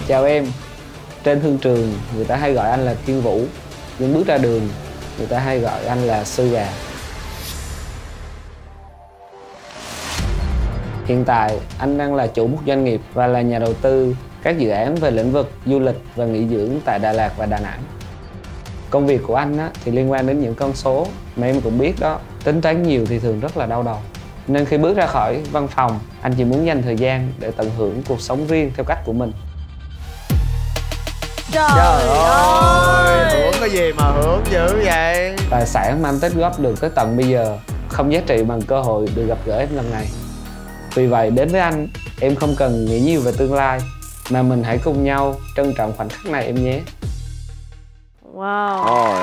Chào em. Trên thương trường người ta hay gọi anh là Kiên Vũ, nhưng bước ra đường người ta hay gọi anh là Sư Gà. Hiện tại anh đang là chủ một doanh nghiệp và là nhà đầu tư các dự án về lĩnh vực du lịch và nghỉ dưỡng tại Đà Lạt và Đà Nẵng. Công việc của anh thì liên quan đến những con số mà em cũng biết đó, tính toán nhiều thì thường rất là đau đầu. Nên khi bước ra khỏi văn phòng, anh chỉ muốn dành thời gian để tận hưởng cuộc sống riêng theo cách của mình. Trời ơi, hưởng cái gì mà hưởng dữ vậy? Tài sản mà anh tích góp được tới tận bây giờ không giá trị bằng cơ hội được gặp gỡ em lần này. Vì vậy đến với anh, em không cần nghĩ nhiều về tương lai, mà mình hãy cùng nhau trân trọng khoảnh khắc này em nhé. Wow. Trời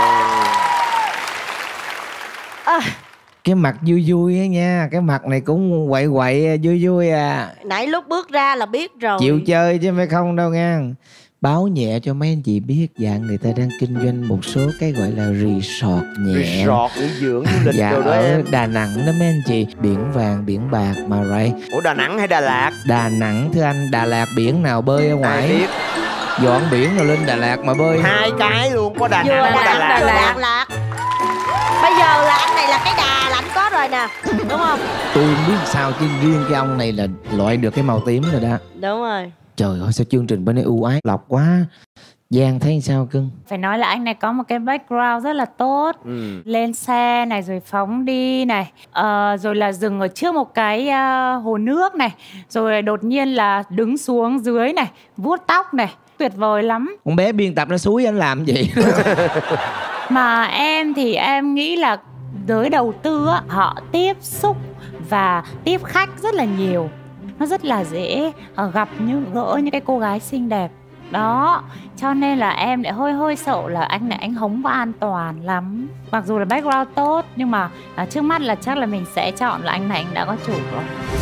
ơi. Cái mặt vui vui á nha, cái mặt này cũng quậy quậy vui vui à. Nãy lúc bước ra là biết rồi. Chịu chơi chứ phải không đâu nha. Báo nhẹ cho mấy anh chị biết dạng người ta đang kinh doanh một số cái gọi là resort nhẹ. Resort nghỉ dưỡng du lịch dạ, rồi đó ở em. Đà Nẵng đó mấy anh chị. Biển vàng, biển bạc mà right. Ủa Đà Nẵng hay Đà Lạt? Đà Nẵng thưa anh, Đà Lạt biển nào bơi ở Ai ngoài. biết. Dọn biển rồi lên Đà Lạt mà bơi. Hai cái luôn, có Đà Vừa Nẵng có Đà Đà Lạt. Lạt. Bây giờ là anh này là cái Đà là anh có rồi nè, đúng không? Tôi không biết sao chứ riêng cái ông này là loại được cái màu tím rồi đó. Đúng rồi. Trời ơi sao chương trình bên đây ưu ái lọc quá. Giang thấy sao cưng? Phải nói là anh này có một cái background rất là tốt. Lên xe này rồi phóng đi này, rồi là dừng ở trước một cái hồ nước này, rồi đột nhiên là đứng xuống dưới này, vuốt tóc này, tuyệt vời lắm. Con bé biên tập nó xúi anh làm gì? Mà em thì em nghĩ là giới đầu tư á, họ tiếp xúc và tiếp khách rất là nhiều. Nó rất là dễ gặp gỡ những cái cô gái xinh đẹp. Đó, cho nên là em lại hơi sợ là anh này anh không có an toàn lắm. Mặc dù là background tốt, nhưng mà trước mắt là chắc là mình sẽ chọn là anh này anh đã có chủ rồi.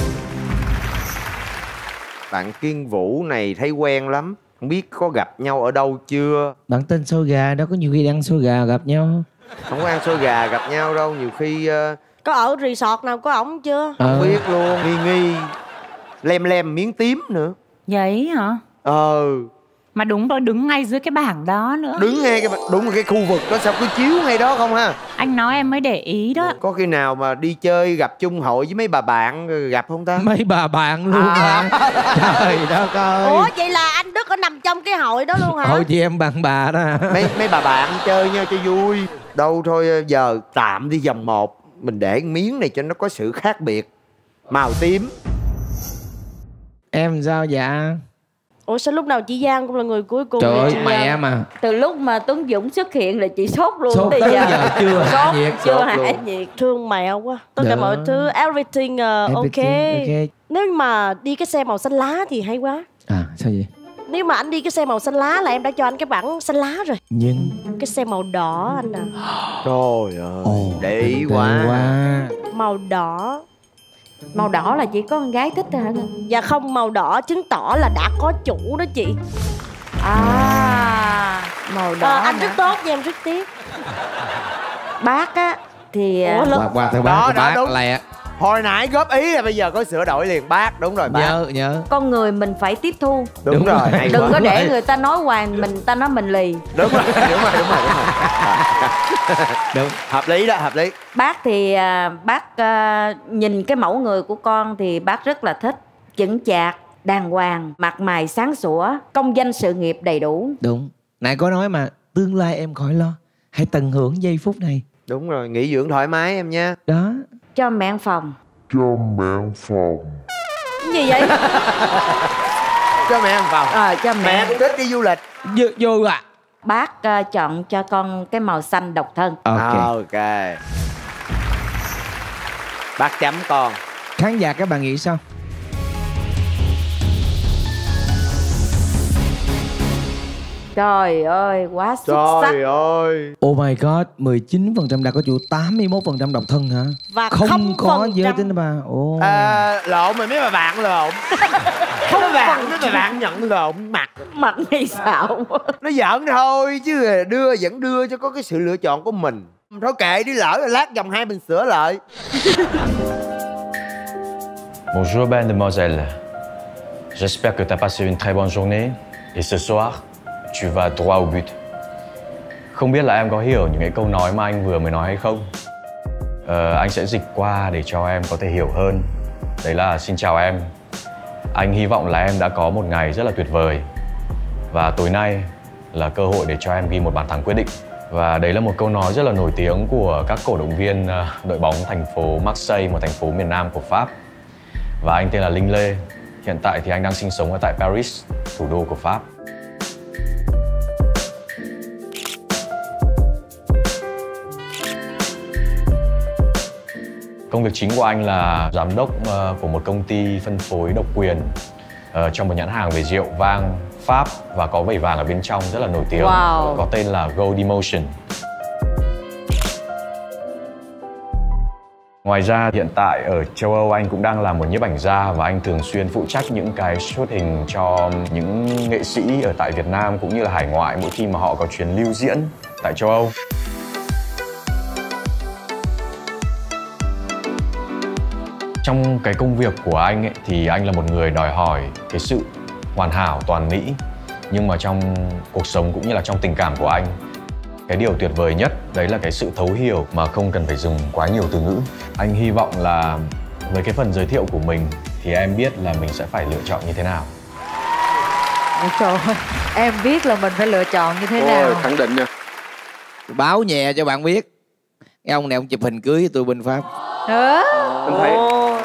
Bạn Kiên Vũ này thấy quen lắm. Không biết có gặp nhau ở đâu chưa? Bạn tên xôi gà đó, có nhiều khi ăn xôi gà gặp nhau. Không có ăn xôi gà gặp nhau đâu. Nhiều khi Có ở resort nào có ổng chưa? không biết luôn. Nghi lem lem miếng tím nữa. Vậy hả? Mà đúng rồi, đứng ngay dưới cái bảng đó nữa. Đứng ngay đúng cái khu vực đó, sao cứ chiếu ngay đó không ha? Anh nói em mới để ý đó. Có khi nào mà đi chơi gặp chung hội với mấy bà bạn gặp không ta? Mấy bà bạn luôn hả? Trời đất ơi. Ủa vậy là anh Đức có nằm trong cái hội đó luôn hả? Hội chị em bằng bà đó. Mấy bà bạn chơi nhau cho vui. Đâu thôi giờ tạm đi vòng 1. Mình để miếng này cho nó có sự khác biệt. Màu tím. Em sao dạ? Ủa sao lúc nào chị Giang cũng là người cuối cùng? Trời ơi chị mẹ Giang? mà. Từ lúc mà Tuấn Dũng xuất hiện là chị sốt luôn. Sốt tới tới giờ. giờ chưa hạ nhiệt. Chưa Sốt hạ luôn. nhiệt. Thương mèo quá. Tất cả Dạ. mọi thứ everything, ok. Nếu mà đi cái xe màu xanh lá thì hay quá. À sao vậy? Nếu mà anh đi cái xe màu xanh lá là em đã cho anh cái bảng xanh lá rồi. Nhưng Cái xe màu đỏ anh à. Trời ơi, để ý quá. Màu đỏ. Màu đỏ là chỉ có con gái thích thôi hả? Dạ không, màu đỏ chứng tỏ là đã có chủ đó chị. Màu đỏ Anh hả? rất tốt nha, em rất tiếc. Bác á thì Ủa, qua theo Đó, bác đúng. lẹ. Hồi nãy góp ý là bây giờ có sửa đổi liền. Bác, đúng rồi bác. Nhớ. con người mình phải tiếp thu. Đúng rồi, hay Đừng quá. có để người ta nói hoài ta nói mình lì. Đúng rồi. Đúng. Hợp lý đó, hợp lý. Bác thì bác nhìn cái mẫu người của con thì bác rất là thích. Chững chạc, đàng hoàng, mặt mày sáng sủa, công danh sự nghiệp đầy đủ. Đúng. Nãy có nói mà tương lai em khỏi lo. Hãy tận hưởng giây phút này. Đúng rồi, nghỉ dưỡng thoải mái em nha. Đó. Cho mẹ ăn phòng. Cái gì vậy? Cho mẹ ăn phòng. Cho mẹ. Mẹ cũng thích đi du lịch. Vô ạ. Bác chọn cho con cái màu xanh độc thân. Ok. Bác chấm con. Khán giả các bạn nghĩ sao? Trời ơi, quá xuất sắc. Trời ơi. Oh my god, 19% đã có chủ, 81% độc thân hả? Và không có 0% giới tính bà. Lộn mà mấy bà bạn lộn. Mấy bà bạn nhận lộn mặt. Mặt này xạo. Nó giỡn thôi chứ vẫn đưa cho có cái sự lựa chọn của mình. Thôi kệ đi, lỡ rồi lát vòng 2 mình sửa lại. Bonjour mademoiselle. J'espère que tu as passé une très bonne journée et ce soir, tu vas droit au but. Không biết là em có hiểu những cái câu nói mà anh vừa mới nói hay không? Anh sẽ dịch qua để cho em có thể hiểu hơn. Đấy là xin chào em. Anh hy vọng là em đã có một ngày rất là tuyệt vời. Và tối nay là cơ hội để cho em ghi một bàn thắng quyết định. Và đấy là một câu nói rất là nổi tiếng của các cổ động viên đội bóng thành phố Marseille, một thành phố miền Nam của Pháp. Và anh tên là Linh Lê. Hiện tại thì anh đang sinh sống ở tại Paris, thủ đô của Pháp. Công việc chính của anh là giám đốc của một công ty phân phối độc quyền trong một nhãn hàng về rượu vang Pháp và có vẩy vàng ở bên trong rất là nổi tiếng, có tên là Gold Emotion. Ngoài ra hiện tại ở châu Âu anh cũng đang là một nhiếp ảnh gia và anh thường xuyên phụ trách những cái shoot hình cho những nghệ sĩ ở tại Việt Nam cũng như là hải ngoại mỗi khi mà họ có chuyến lưu diễn tại châu Âu. Trong cái công việc của anh ấy, thì anh là một người đòi hỏi cái sự hoàn hảo, toàn mỹ. Nhưng mà trong cuộc sống cũng như là trong tình cảm của anh, cái điều tuyệt vời nhất đấy là cái sự thấu hiểu mà không cần phải dùng quá nhiều từ ngữ. Anh hy vọng là với cái phần giới thiệu của mình thì em biết là mình sẽ phải lựa chọn như thế nào. Ôi trời ơi, em biết là mình phải lựa chọn như thế nào. Khẳng định nha. Báo nhẹ cho bạn biết, cái ông này ông chụp hình cưới với tôi bên Pháp. Anh thấy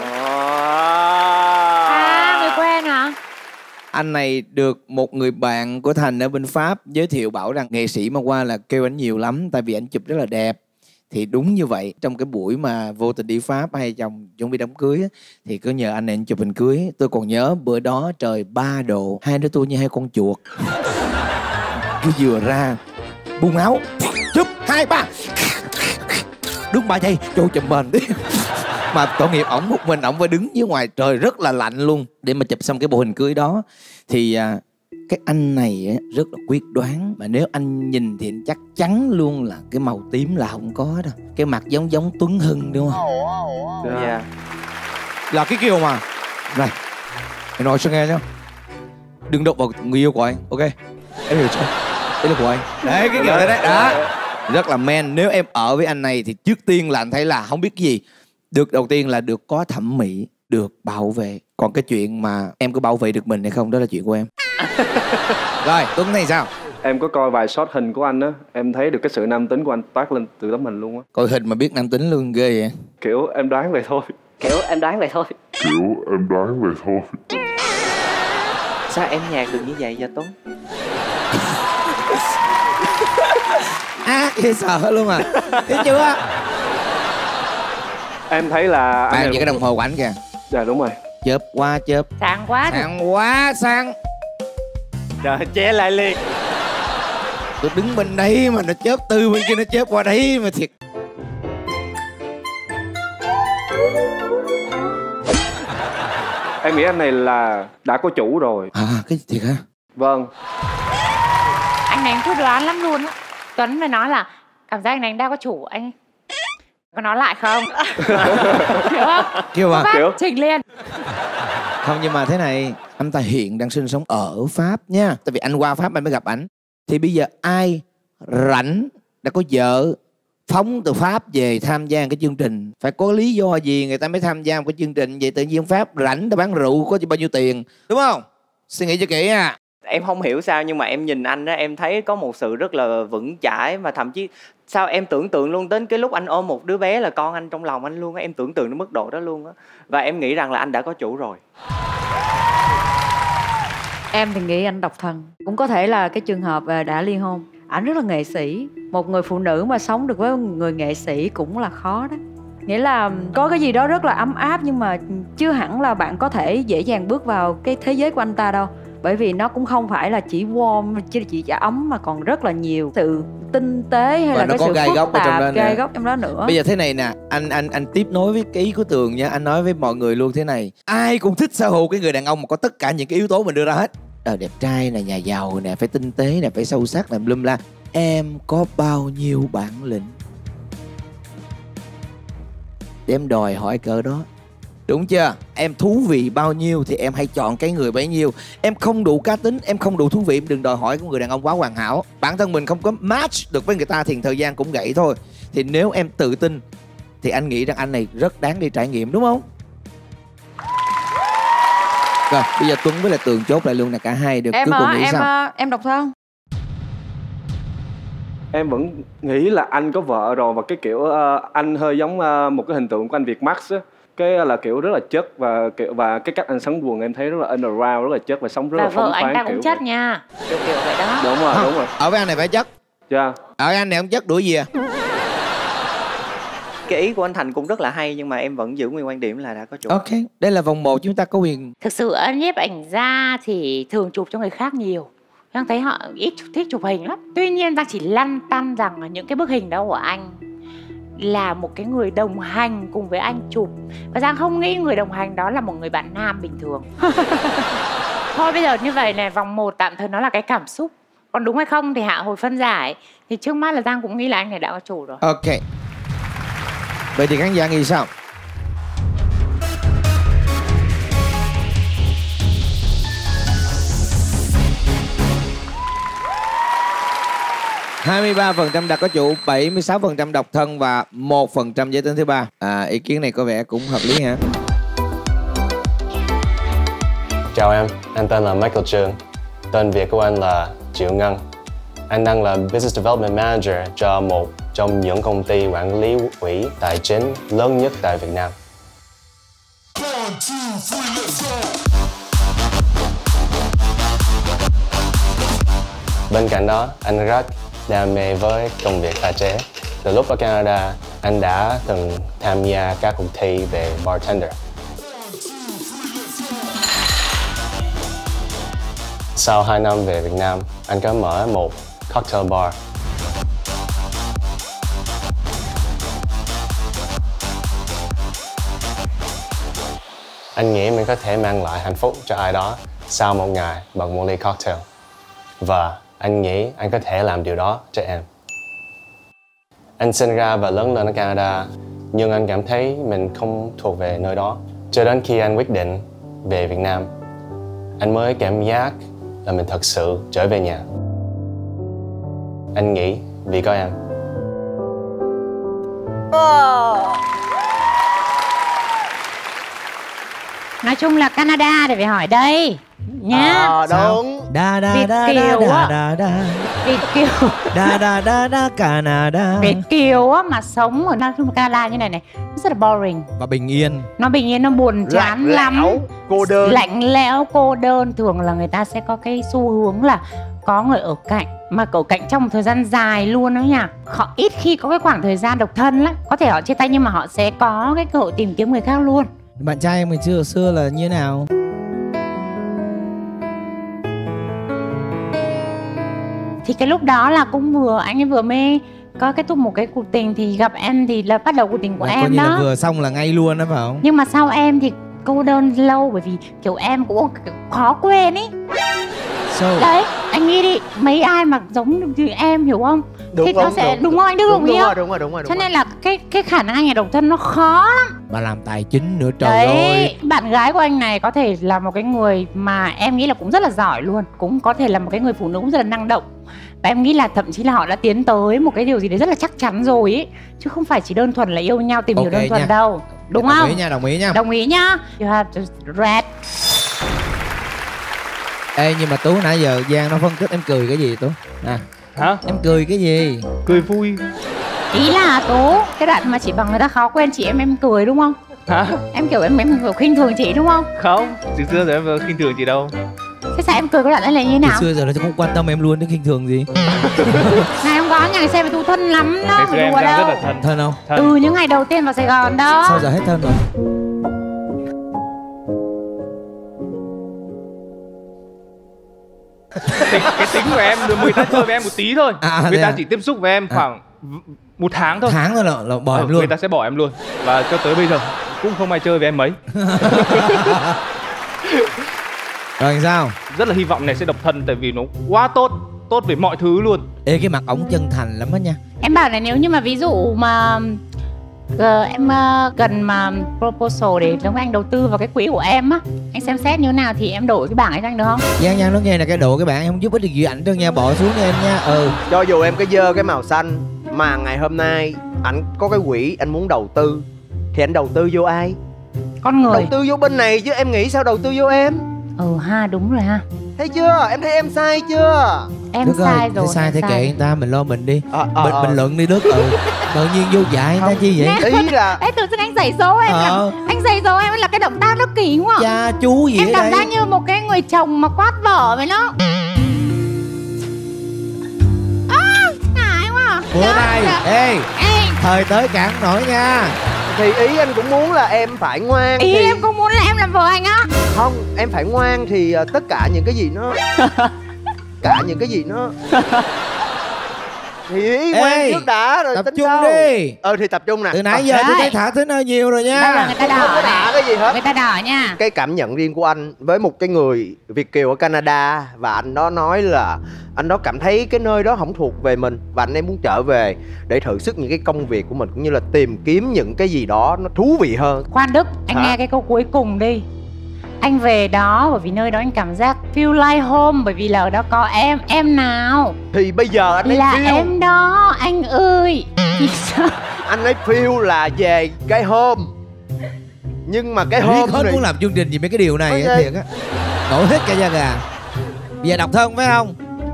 Người quen hả? Anh này được một người bạn của Thành ở bên Pháp giới thiệu bảo rằng nghệ sĩ mà qua là kêu anh nhiều lắm, tại vì anh chụp rất là đẹp. Thì đúng như vậy, trong cái buổi mà vô tình đi Pháp hay chồng chuẩn bị đám cưới á, thì cứ nhờ anh này anh chụp hình cưới. Tôi còn nhớ bữa đó trời 3 độ, hai đứa tôi như hai con chuột. Cứ vừa ra buông áo, chụp 2, 3, đứng 3 giây cho chùm bền đi. Mà tội nghiệp ổng một mình, ổng phải đứng dưới ngoài trời rất là lạnh luôn để mà chụp xong cái bộ hình cưới đó. Thì cái anh này rất là quyết đoán, mà nếu anh nhìn thì anh chắc chắn luôn là cái màu tím là không có đâu. Cái mặt giống Tuấn Hưng đúng không? dạ. Là cái kiểu mà này, mày nói cho nghe nhá, đừng động vào người yêu của anh, ok? Em hiểu chưa? Đấy là của anh. Đấy, cái kiểu đấy đó. Rất là man. Nếu em ở với anh này thì trước tiên là anh thấy là không biết cái gì. Được đầu tiên là được có thẩm mỹ, được bảo vệ. Còn cái chuyện mà em có bảo vệ được mình hay không, đó là chuyện của em. Rồi, Tuấn này sao? Em có coi vài shot hình của anh á, em thấy được cái sự nam tính của anh toát lên từ tấm hình luôn á. Coi hình mà biết nam tính luôn, ghê vậy. Kiểu em đoán vậy thôi. Sao em nhạc được như vậy vậy Tuấn? Dễ sợ luôn à. Thấy chưa? Em thấy là Bạn với cái đồng hồ của anh kìa. Dạ đúng rồi. Chớp qua chớp. Sáng quá. Sáng quá sáng. Trời, che lại liền. Tôi đứng bên đây mà nó chớp từ bên kia nó chớp qua đấy mà thiệt. Em nghĩ anh này là đã có chủ rồi. Cái gì thiệt hả? Vâng. Anh này cứ đoán lắm luôn á. Tuấn mới nói là cảm giác anh này đã có chủ. Anh có nói lại không? Hiểu không? Kêu à? Kiểu Trình liền. Không, nhưng mà thế này, anh ta hiện đang sinh sống ở Pháp nha. Tại vì anh qua Pháp anh mới gặp ảnh. Thì bây giờ ai rảnh, đã có vợ, phóng từ Pháp về tham gia cái chương trình, phải có lý do gì người ta mới tham gia một cái chương trình vậy. Tự nhiên Pháp rảnh ta bán rượu có bao nhiêu tiền, đúng không? Suy nghĩ cho kỹ à. Em không hiểu sao nhưng mà em nhìn anh đó, em thấy có một sự rất là vững chãi. Mà thậm chí sao em tưởng tượng luôn đến cái lúc anh ôm một đứa bé là con anh trong lòng anh luôn á. Em tưởng tượng đến mức độ đó luôn á. Và em nghĩ rằng là anh đã có chủ rồi. Em thì nghĩ anh độc thân. Cũng có thể là cái trường hợp đã ly hôn. Ảnh rất là nghệ sĩ. Một người phụ nữ mà sống được với một người nghệ sĩ cũng là khó đó. Nghĩa là có cái gì đó rất là ấm áp, nhưng mà chưa hẳn là bạn có thể dễ dàng bước vào cái thế giới của anh ta đâu. Bởi vì nó cũng không phải là chỉ warm, chỉ ấm, mà còn rất là nhiều sự tinh tế hay là cái sự phức tạp, gai góc trong đó nữa. Bây giờ thế này nè, anh tiếp nối với cái ý của Tường nha. Anh nói với mọi người luôn thế này: ai cũng thích sở hữu cái người đàn ông mà có tất cả những cái yếu tố mình đưa ra hết. Đẹp trai nè, nhà giàu nè, phải tinh tế nè, phải sâu sắc nè, blum la. Em có bao nhiêu bản lĩnh để em đòi hỏi cỡ đó? Đúng chưa? Em thú vị bao nhiêu thì em hay chọn cái người bấy nhiêu. Em không đủ cá tính, em không đủ thú vị, em đừng đòi hỏi của người đàn ông quá hoàn hảo. Bản thân mình không có match được với người ta thì thời gian cũng gãy thôi. Thì nếu em tự tin thì anh nghĩ rằng anh này rất đáng đi trải nghiệm, đúng không? Rồi, bây giờ Tuấn với lại Tường chốt lại luôn là cả hai được. Em cuối cùng nghĩ sao? em độc thân. Em vẫn nghĩ là anh có vợ rồi, và cái kiểu anh hơi giống một cái hình tượng của anh Việt Max á. Cái là kiểu rất là chất, và cái cách anh sắn quần em thấy rất là underground, rất là chất và sống rất là phóng khoáng. Và vợ anh ta cũng chất nha, kiểu vậy đó. Đúng rồi, đúng rồi. Ở với anh này phải chất. Dạ. Ở với anh này không chất đuổi gì à? Cái ý của anh Thành cũng rất là hay, nhưng mà em vẫn giữ nguyên quan điểm là đã có chủ. Ok, đây là vòng 1, chúng ta có quyền. Thực sự nhiếp ảnh gia thì thường chụp cho người khác nhiều. Giang thấy họ ít thích chụp hình lắm. Tuy nhiên Giang chỉ lăn tăn rằng những cái bức hình đó của anh là một cái người đồng hành cùng với anh chụp, và Giang không nghĩ người đồng hành đó là một người bạn nam bình thường. Thôi bây giờ như vậy này, vòng 1 tạm thời nó là cái cảm xúc, còn đúng hay không thì hạ hồi phân giải. Thì trước mắt là Giang cũng nghĩ là anh này đã có chủ rồi. Ok. Vậy thì khán giả nghĩ sao? %23% đã có chủ, 76% độc thân và 1% giới tính thứ ba. Ý kiến này có vẻ cũng hợp lý hả? Chào em, anh tên là Michael Trương. Tên Việt của anh là Triệu Ngân. Anh đang là Business Development Manager cho một trong những công ty quản lý quỹ tài chính lớn nhất tại Việt Nam. Bên cạnh đó, anh rất đam mê với công việc pha chế. Từ lúc ở Canada, anh đã từng tham gia các cuộc thi về bartender. Sau 2 năm về Việt Nam, anh có mở một cocktail bar. Anh nghĩ mình có thể mang lại hạnh phúc cho ai đó sau một ngày bằng một ly cocktail. Và anh nghĩ anh có thể làm điều đó cho em. Anh sinh ra và lớn lên ở Canada, nhưng anh cảm thấy mình không thuộc về nơi đó. Cho đến khi anh quyết định về Việt Nam, anh mới cảm giác là mình thật sự trở về nhà. Anh nghĩ vì có em. Nói chung là Canada để phải hỏi đây nhá. Đúng. Da da Việt da kiều da á. da da. Việt kiều. Da da da da Canada. Việt kiều á mà sống ở Canada như này này rất là boring Và bình yên. Nó bình yên, nó buồn chán lắm, cô đơn, lạnh lẽo, cô đơn. Thường là người ta sẽ có cái xu hướng là có người ở cạnh, mà ở cạnh trong một thời gian dài luôn đó nha. Họ ít khi có cái khoảng thời gian độc thân lắm. Có thể họ chia tay nhưng mà họ sẽ có cái cơ hội tìm kiếm người khác luôn. Bạn trai em ngày xưa là như thế nào? Thì cái lúc đó là cũng anh ấy vừa mới có kết thúc một cái cuộc tình, thì gặp em thì là bắt đầu cuộc tình của Là em coi như đó. là vừa xong là ngay luôn đó phải không? Nhưng mà sau em thì cô đơn lâu, bởi vì kiểu em cũng kiểu khó quên ý. Đấy, anh nghĩ đi, mấy ai mà giống như em, hiểu không? Đúng thì không, nó sẽ đúng không anh Đức đồng ý không? Đúng rồi. Cho nên là cái khả năng anh này độc thân nó khó lắm. Bà làm tài chính nữa trời Đấy, ơi. bạn gái của anh này có thể là một cái người mà em nghĩ là cũng rất là giỏi luôn, cũng có thể là một cái người phụ nữ cũng rất là năng động. Và em nghĩ là thậm chí là họ đã tiến tới một cái điều gì đấy rất là chắc chắn rồi ý, chứ không phải chỉ đơn thuần là yêu nhau, tìm hiểu đơn thuần đâu. Đúng không? Đồng ý nha. Đồng ý nhá. You have to read. Ê, nhưng mà Tú nãy giờ Giang nó phân tích em cười cái gì Tú? Hả? Em cười cái gì? Cười vui. Ý là Tú, cái đoạn mà chỉ bằng người ta khó quên chị em cười đúng không? Hả? Em kiểu em kiểu khinh thường chị đúng không? Không, từ xưa giờ em vừa khinh thường chị đâu. Thế sao em cười cái đoạn đấy là như thế nào? Từ xưa giờ nó không quan tâm em luôn, nó khinh thường gì. Này không có, nhà xe với Tú thân lắm đó, Ngày xưa em đùa Giang đâu. rất là thân. Thân không? Thân. Từ những ngày đầu tiên vào Sài Gòn đó. Sao giờ hết thân rồi? Cái tính của em, người ta chơi với em một tí thôi. Người ta chỉ tiếp xúc với em khoảng 1 tháng thôi. Tháng thôi là bỏ em luôn. Người ta sẽ bỏ em luôn. Và cho tới bây giờ cũng không ai chơi với em mấy. Rồi sao? Rất là hy vọng này sẽ độc thân, tại vì nó quá tốt, tốt về mọi thứ luôn. Ê, cái mặt ổng chân thành lắm á nha. Em bảo là nếu như mà ví dụ mà Em cần mà proposal để giống anh đầu tư vào cái quỹ của em á. Anh xem xét như thế nào thì em đổi cái bảng ấy cho anh được không? Giang Giang nó nghe là cái độ cái bạn em không giúp ích được gì ảnh đâu nha, bỏ xuống cho em nha. Cho dù em có dơ cái màu xanh mà ngày hôm nay ảnh có cái quỹ anh muốn đầu tư thì anh đầu tư vô ai? Con người. Đầu tư vô bên này chứ em nghĩ sao đầu tư vô em? Ha, đúng rồi ha. Thấy chưa? Em thấy em sai chưa? Em Đức sai ơi, rồi. sai thì kệ người ta, mình lo mình đi. Bình luận đi Đức. Tự nhiên vô dạy người ta chi vậy? Ý là Ê, tự dưng anh giày số em anh giày số em là cái động tác nó kỳ quá. Cha chú gì em ở cảm đây? giác như một cái người chồng mà quát vợ vậy đó. Ngại quá. Bữa nay ê, thời tới cản nổi nha. Thì ý anh cũng muốn là em phải ngoan. Ý em cũng muốn là em làm vợ anh á. Không, em phải ngoan thì tất cả những cái gì nó thì ý ngoan trước đã rồi tập tính trung sau. đi. Thì tập trung nè. Từ nãy giờ tôi thấy thả thính hơi nhiều rồi nha. Đây là người ta Không có đỏ đả cái gì hết. Người ta đỏ nha. Cái cảm nhận riêng của anh với một cái người Việt kiều ở Canada, và anh đó nói là anh đó cảm thấy cái nơi đó không thuộc về mình và anh ấy muốn trở về để thử sức những cái công việc của mình, cũng như là tìm kiếm những cái gì đó nó thú vị hơn. Khoan Đức, anh nghe cái câu cuối cùng đi. Anh về đó bởi vì nơi đó anh cảm giác feel like home, bởi vì là ở đó có em nào. Thì bây giờ anh ấy là feel em đó anh ơi. Anh ấy feel là về cái home, nhưng mà cái home hết này muốn làm chương trình gì mấy cái điều này á, thiệt á, nổi hết cả da gà. Bây giờ độc thân phải không?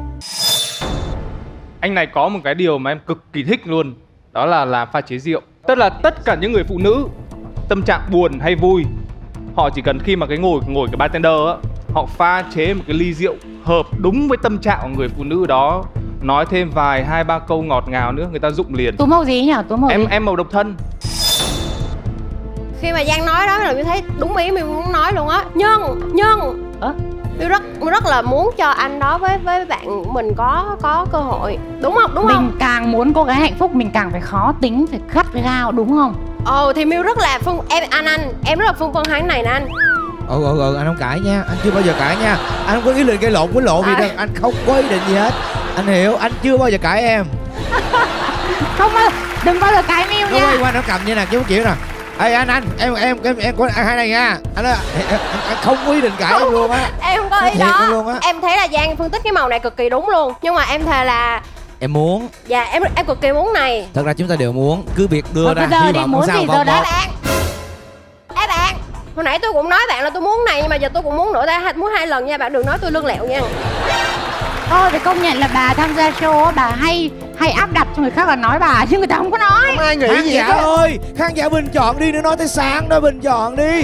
Anh này có một cái điều mà em cực kỳ thích luôn, đó là làm pha chế rượu. Tức là tất cả những người phụ nữ tâm trạng buồn hay vui, họ chỉ cần khi mà cái ngồi cái bartender á, họ pha chế một cái ly rượu hợp đúng với tâm trạng của người phụ nữ đó, nói thêm vài 2-3 câu ngọt ngào nữa, người ta rụng liền. Tú màu gì nhỉ? Tú màu gì? Em màu độc thân. Khi mà Giang nói đó là mình thấy đúng ý mình muốn nói luôn á. Nhưng tôi rất là muốn cho anh đó với bạn mình có cơ hội, đúng không? Đúng không? Mình càng muốn cô gái hạnh phúc mình càng phải khó tính, phải gắt gao, đúng không? Thì Miu rất là em rất là phân vân hắn này nè anh. Anh không cãi nha, anh chưa bao giờ cãi nha. Anh không có ý định gây lộn với lộ gì đâu, anh không có ý định gì hết. Anh hiểu, anh chưa bao giờ cãi em. Không bao, đừng bao giờ cãi Miu nha. Nó quay qua nó cầm như nè, chứ không chịu nè. Ê anh, em có hai này nha. Anh không có ý định cãi em luôn á. Em không có ý đó. Em thấy là Giang phân tích cái màu này cực kỳ đúng luôn. Nhưng mà em thề là em muốn. Dạ em cực kỳ muốn này. Thật ra chúng ta đều muốn, cứ việc đưa ra hy vọng muốn sao vào bạn. Bạn, hồi nãy tôi cũng nói bạn là tôi muốn này, nhưng mà giờ tôi cũng muốn nữa, muốn 2 lần nha, bạn đừng nói tôi lương lẹo nha. Thôi phải công nhận là bà tham gia show á, bà hay áp đặt cho người khác là nói bà chứ người ta không có nói. Không ai nghĩ khán gì giả hết. ơi, khán giả bình chọn đi, nữa nói tới sáng đó, bình chọn đi.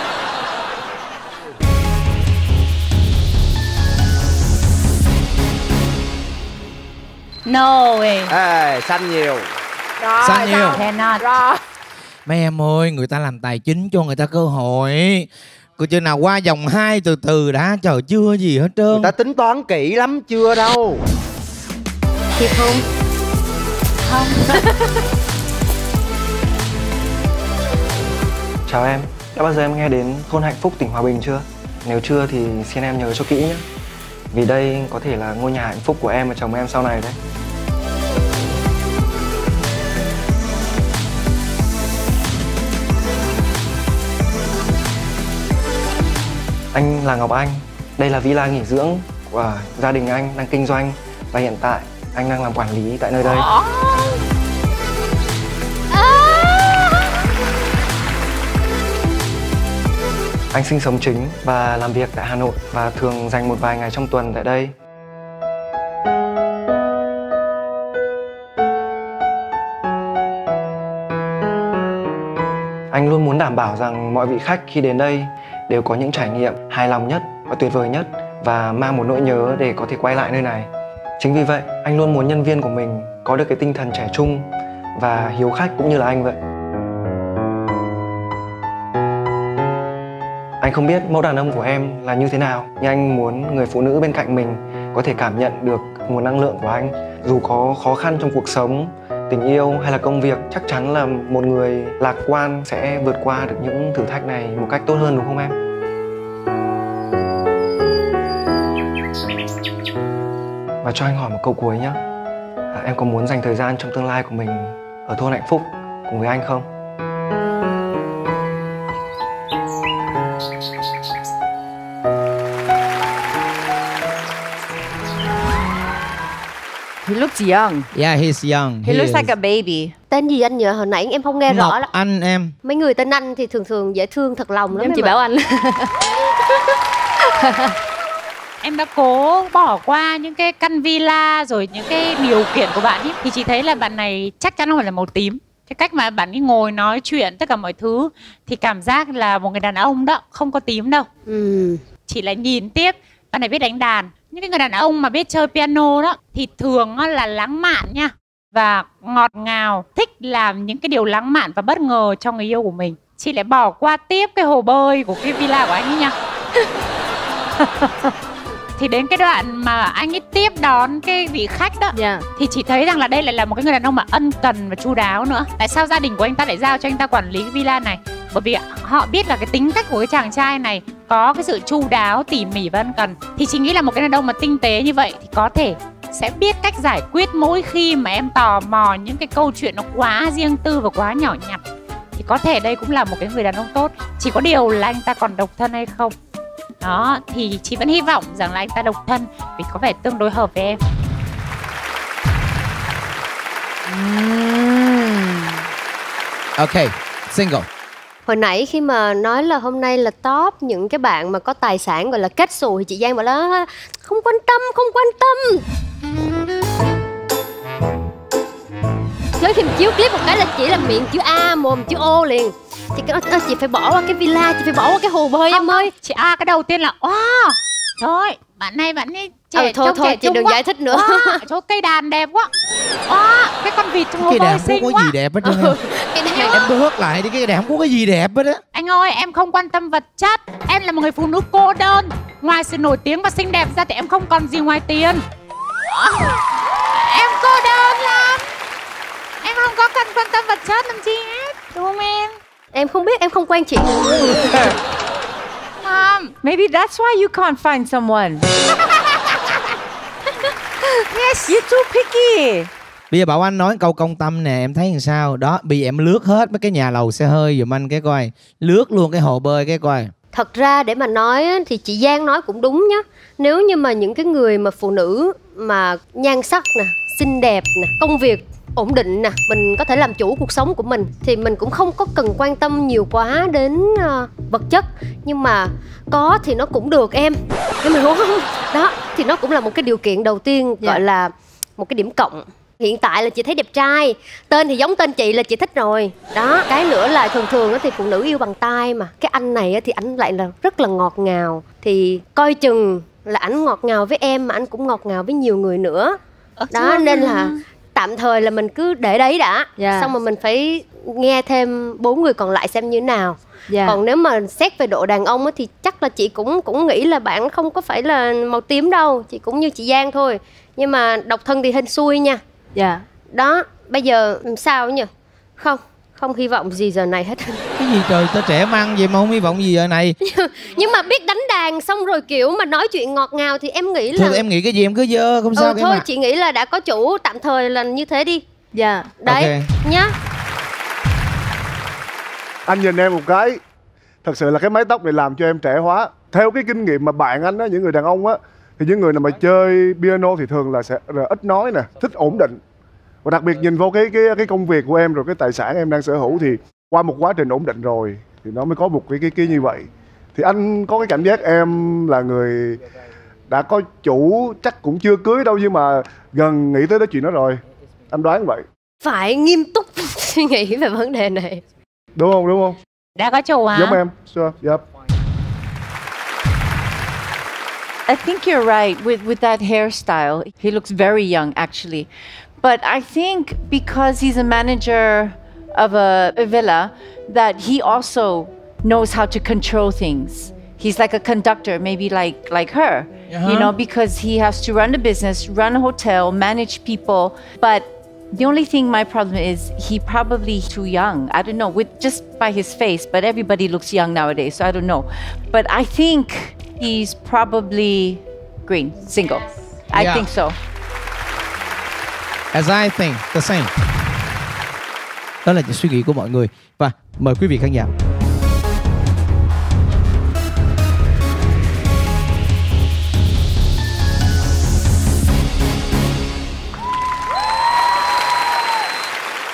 No way. Xanh nhiều. Rồi, xanh nhiều. Rồi. Mấy em ơi, người ta làm tài chính cho người ta cơ hội. Cô chưa nào qua vòng 2 từ từ đã, trời chưa gì hết trơn. Người ta tính toán kỹ lắm chưa đâu. Thiệt không? Không. Chào em, đã bao giờ em nghe đến thôn Hạnh Phúc tỉnh Hòa Bình chưa? Nếu chưa thì xin em nhớ cho kỹ nhé. Vì đây có thể là ngôi nhà hạnh phúc của em và chồng em sau này đấy. Anh là Ngọc Anh, đây là villa nghỉ dưỡng của gia đình anh đang kinh doanh và hiện tại anh đang làm quản lý tại nơi đây. Anh sinh sống chính và làm việc tại Hà Nội và thường dành một vài ngày trong tuần tại đây. Anh luôn muốn đảm bảo rằng mọi vị khách khi đến đây đều có những trải nghiệm hài lòng nhất và tuyệt vời nhất và mang một nỗi nhớ để có thể quay lại nơi này. Chính vì vậy, anh luôn muốn nhân viên của mình có được cái tinh thần trẻ trung và hiếu khách cũng như là anh vậy. Anh không biết mẫu đàn ông của em là như thế nào, nhưng anh muốn người phụ nữ bên cạnh mình có thể cảm nhận được nguồn năng lượng của anh. Dù có khó khăn trong cuộc sống, tình yêu hay là công việc, chắc chắn là một người lạc quan sẽ vượt qua được những thử thách này một cách tốt hơn, đúng không em? Và cho anh hỏi một câu cuối nhé. Em có muốn dành thời gian trong tương lai của mình ở thôn Hạnh Phúc cùng với anh không? He looks young. Yeah, he's young. He looks like a baby. Tên gì anh nhỉ? Hồi nãy em không nghe Ngọc rõ lắm. Anh em. Mấy người tên anh thì thường thường dễ thương thật lòng lắm. Em chỉ bảo anh. Em đã cố bỏ qua những cái căn villa rồi những cái điều kiện của bạn ấy, thì chị thấy là bạn này chắc chắn không phải là màu tím. Cái cách mà bạn ấy ngồi nói chuyện tất cả mọi thứ thì cảm giác là một người đàn ông đó, không có tím đâu. Chị lại nhìn tiếp, bạn này biết đánh đàn. Những cái người đàn ông mà biết chơi piano đó thì thường là lãng mạn nha, và ngọt ngào, thích làm những cái điều lãng mạn và bất ngờ cho người yêu của mình. Chị lại bỏ qua tiếp cái hồ bơi của cái villa của anh ấy nha. Thì đến cái đoạn mà anh ấy tiếp đón cái vị khách đó, thì chị thấy rằng là đây lại là một cái người đàn ông mà ân cần và chu đáo nữa. Tại sao gia đình của anh ta lại giao cho anh ta quản lý cái villa này? Bởi vì họ biết là cái tính cách của cái chàng trai này có cái sự chu đáo, tỉ mỉ và ân cần. Thì chị nghĩ là một cái đàn ông mà tinh tế như vậy thì có thể sẽ biết cách giải quyết mỗi khi mà em tò mò những cái câu chuyện nó quá riêng tư và quá nhỏ nhặt. Thì có thể đây cũng là một cái người đàn ông tốt. Chỉ có điều là anh ta còn độc thân hay không. Đó, thì chị vẫn hy vọng rằng là anh ta độc thân vì có vẻ tương đối hợp với em. Ok, single. Hồi nãy khi mà nói là hôm nay là top những cái bạn mà có tài sản gọi là kết xù thì chị Giang bảo là không quan tâm, không quan tâm. Tới khi mà chiếu clip một cái là chỉ là miệng chữ A, mồm chữ O liền. Chị nói chị phải bỏ qua cái villa, chị phải bỏ qua cái hồ bơi em ơi. Chị cái đầu tiên là trời, bạn này trẻ thôi chị đừng giải thích nữa. Trời, cây đàn đẹp quá. Cái con vịt trong hồ bơi xinh quá. Không có gì đẹp hết trơn. Em bớt lại đi, cái đàn không có cái gì đẹp hết á. Anh ơi, em không quan tâm vật chất. Em là một người phụ nữ cô đơn. Ngoài sự nổi tiếng và xinh đẹp ra thì em không còn gì ngoài tiền. Em cô đơn lắm. Em không có cần quan tâm vật chất làm chi hết, đúng không em? Em không biết, em không quen chị nữa. Mom, maybe that's why you can't find someone. Yes, you're too picky. Bây giờ bảo anh nói câu công tâm nè, em thấy làm sao? Đó, bây giờ em lướt hết mấy cái nhà lầu xe hơi giùm anh cái coi. Lướt luôn cái hồ bơi cái coi. Thật ra để mà nói thì chị Giang nói cũng đúng nhá. Nếu như mà những cái người mà phụ nữ mà nhan sắc nè, xinh đẹp nè, công việc ổn định nè, mình có thể làm chủ cuộc sống của mình thì mình cũng không có cần quan tâm nhiều quá đến vật chất. Nhưng mà có thì nó cũng được em hiểu không? Đó, thì nó cũng là một cái điều kiện đầu tiên, gọi là một cái điểm cộng. Hiện tại là chị thấy đẹp trai, tên thì giống tên chị là chị thích rồi. Đó, cái nữa là thường thì phụ nữ yêu bằng tai mà. Cái anh này thì anh lại là rất là ngọt ngào. Thì coi chừng là anh ngọt ngào với em mà anh cũng ngọt ngào với nhiều người nữa. Đó, nên là tạm thời là mình cứ để đấy đã. Xong rồi mình phải nghe thêm 4 người còn lại xem như thế nào. Còn nếu mà xét về độ đàn ông thì chắc là chị cũng nghĩ là bạn không có phải là màu tím đâu. Chị cũng như chị Giang thôi. Nhưng mà độc thân thì hên xui nha. Đó, bây giờ sao nhỉ? Không hy vọng gì giờ này hết. Cái gì trời, tao trẻ măng vậy mà không hy vọng gì giờ này. Nhưng mà biết đánh đàn xong rồi kiểu mà nói chuyện ngọt ngào thì em nghĩ là... Thôi em nghĩ cái gì em cứ dơ, không sao. Thôi chị nghĩ là đã có chủ, tạm thời là như thế đi. Đấy, nhá. Anh nhìn em một cái, thật sự là cái mái tóc này làm cho em trẻ hóa. Theo cái kinh nghiệm mà bạn anh á, những người đàn ông á, thì những người nào mà chơi piano thì thường là sẽ ít nói nè, thích ổn định. Và đặc biệt nhìn vô cái công việc của em rồi cái tài sản em đang sở hữu thì qua một quá trình ổn định rồi thì nó mới có một cái như vậy. Thì anh có cái cảm giác em là người đã có chủ, chắc cũng chưa cưới đâu nhưng mà gần nghĩ tới cái chuyện đó rồi. Anh đoán vậy. Phải nghiêm túc suy nghĩ về vấn đề này. Đúng không? Đã có chủ hả? Giống em. Sure. Yep. I think you're right with that hairstyle. He looks very young actually. But I think because he's a manager of a villa that he also knows how to control things. He's like a conductor, maybe like her. You know, because he has to run the business, run a hotel, manage people. But the only thing my problem is he probably too young. I don't know, with just by his face, but everybody looks young nowadays, so I don't know. But I think he's probably green, single. I think so. As I think the same. Đó là những suy nghĩ của mọi người. Và mời quý vị khán giả.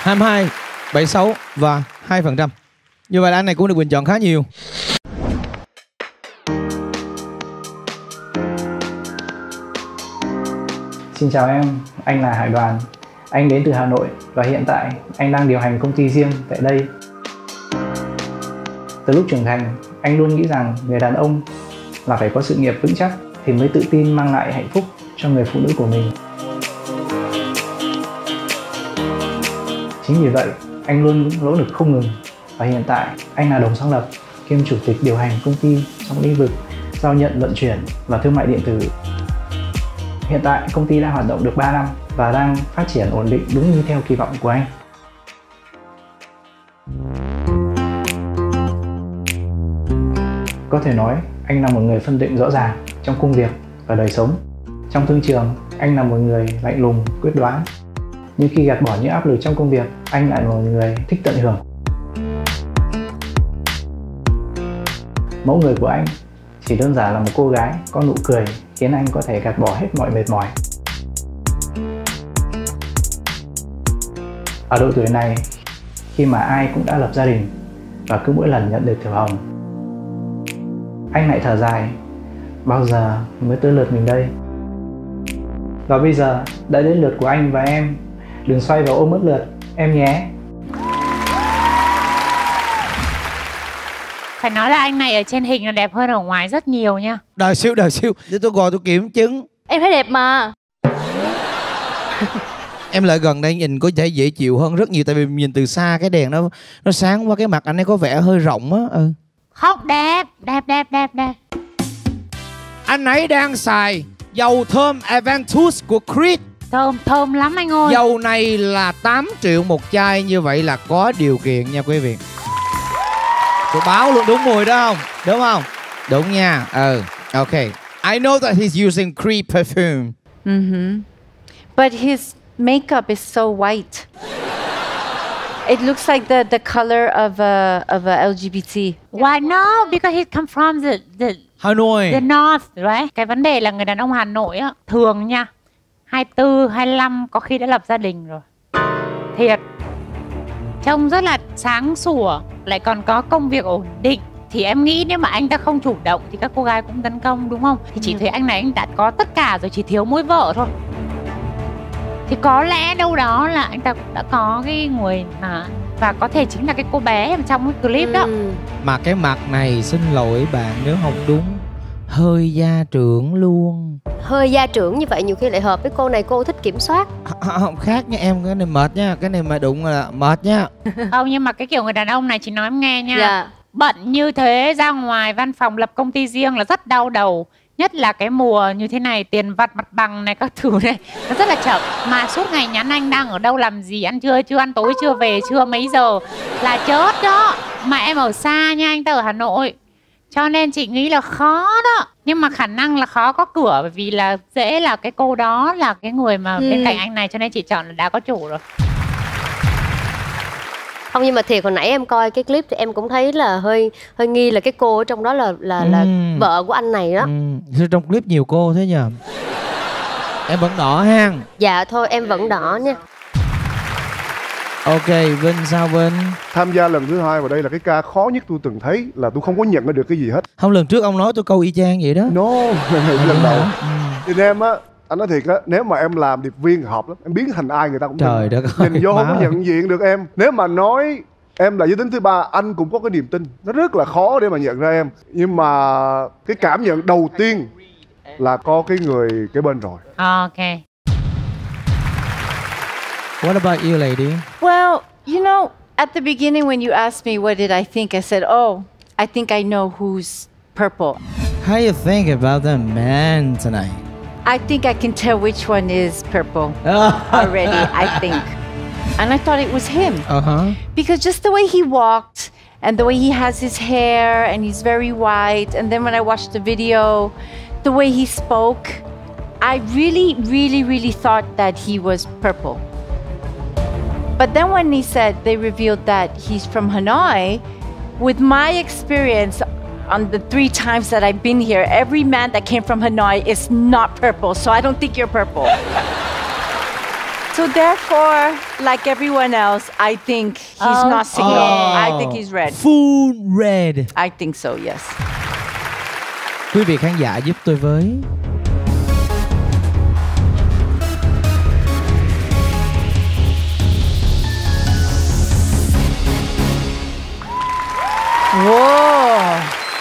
22, 76 và 2%. Như vậy là anh này cũng được bình chọn khá nhiều. Xin chào em, anh là Hải Đoàn. Anh đến từ Hà Nội và hiện tại anh đang điều hành công ty riêng tại đây. Từ lúc trưởng thành, anh luôn nghĩ rằng người đàn ông là phải có sự nghiệp vững chắc thì mới tự tin mang lại hạnh phúc cho người phụ nữ của mình. Chính vì vậy, anh luôn nỗ lực không ngừng và hiện tại anh là đồng sáng lập kiêm chủ tịch điều hành công ty trong lĩnh vực giao nhận vận chuyển và thương mại điện tử. Hiện tại công ty đã hoạt động được 3 năm và đang phát triển ổn định đúng như theo kỳ vọng của anh. Có thể nói anh là một người phân định rõ ràng trong công việc và đời sống. Trong thương trường, anh là một người lạnh lùng, quyết đoán. Nhưng khi gạt bỏ những áp lực trong công việc, anh lại là một người thích tận hưởng. Mẫu người của anh chỉ đơn giản là một cô gái có nụ cười khiến anh có thể gạt bỏ hết mọi mệt mỏi. Ở độ tuổi này, khi mà ai cũng đã lập gia đình và cứ mỗi lần nhận được thiệp hồng, anh lại thở dài, bao giờ mới tới lượt mình đây? Và bây giờ đã đến lượt của anh và em, đừng xoay vào ôm mất lượt em nhé. Phải nói là anh này ở trên hình là đẹp hơn ở ngoài rất nhiều nha. Đợi siêu, để tôi gọi tôi kiểm chứng. Em thấy đẹp mà. Em lại gần đây nhìn có thể dễ chịu hơn rất nhiều. Tại vì nhìn từ xa cái đèn nó sáng qua, cái mặt anh ấy có vẻ hơi rộng á. Không, đẹp. Anh ấy đang xài dầu thơm Aventus của Creed. Thơm lắm anh ơi. Dầu này là 8 triệu một chai, như vậy là có điều kiện nha quý vị. Tôi báo luôn đúng mùi đó không? Đúng không? Đúng nha. Ok. I know that he's using Creed perfume. But his makeup is so white. It looks like the color of a LGBT. Why no? Because he come from the Hanoi. The North, right? Cái vấn đề là người đàn ông Hà Nội á, thường nha, 24, 25 có khi đã lập gia đình rồi. Thiệt. Trông rất là sáng sủa, lại còn có công việc ổn định. Thì em nghĩ nếu mà anh ta không chủ động thì các cô gái cũng tấn công, đúng không? Thì chỉ thấy anh này anh đã có tất cả rồi, chỉ thiếu mỗi vợ thôi. Thì có lẽ đâu đó là anh ta cũng đã có cái người mà, và có thể chính là cái cô bé trong cái clip đó. Mà cái mặt này xin lỗi bạn nếu không đúng, hơi gia trưởng luôn. Hơi gia trưởng như vậy nhiều khi lại hợp với cô này, cô thích kiểm soát. Không khác nha em, cái này mệt nha, cái này mà đụng là mệt nha. Không, nhưng mà cái kiểu người đàn ông này chị nói em nghe nha. Bận như thế, ra ngoài văn phòng lập công ty riêng là rất đau đầu. Nhất là cái mùa như thế này, tiền vặt mặt bằng này các thứ này, nó rất là chậm. Mà suốt ngày nhắn anh đang ở đâu, làm gì, ăn trưa chưa, ăn tối chưa, về chưa, mấy giờ là chớt đó. Mà em ở xa nha, anh ta ở Hà Nội. Cho nên chị nghĩ là khó đó. Nhưng mà khả năng là khó có cửa, bởi vì là dễ là cái cô đó là cái người mà bên cạnh anh này, cho nên chị chọn là đã có chủ rồi. Không, nhưng mà thiệt hồi nãy em coi cái clip thì em cũng thấy là hơi nghi là cái cô ở trong đó là vợ của anh này đó. Trong clip nhiều cô thế nhờ. Em vẫn đỏ ha. Dạ thôi em vẫn đỏ nha. Ok, Vinh sao Vinh? Tham gia lần thứ 2 vào đây là cái ca khó nhất tôi từng thấy, là tôi không có nhận ra được cái gì hết. Không, lần trước ông nói tôi câu y chang vậy đó. No, lần đầu. Thì em á, anh nói thiệt á, nếu mà em làm điệp viên hợp lắm, em biến thành ai người ta cũng trời đất ơi, nhìn vô không có nhận diện được em. Nếu mà nói em là giới tính thứ ba, anh cũng có cái niềm tin, nó rất là khó để mà nhận ra em. Nhưng mà cái cảm nhận đầu tiên là có cái người kế bên rồi. Ok. What about you, lady? Well, you know, at the beginning when you asked me what did I think, I said, oh, I think I know who's purple. How you think about the man tonight? I think I can tell which one is purple already, I think. And I thought it was him. Because just the way he walked and the way he has his hair and he's very white. And then when I watched the video, the way he spoke, I really thought that he was purple. But then when they revealed that he's from Hanoi, with my experience on the 3 times that I've been here, every man that came from Hanoi is not purple, so I don't think you're purple. So therefore, like everyone else, I think he's not single. I think he's ready. Full red. I think so, yes. Quý vị khán giả giúp tôi với Wow.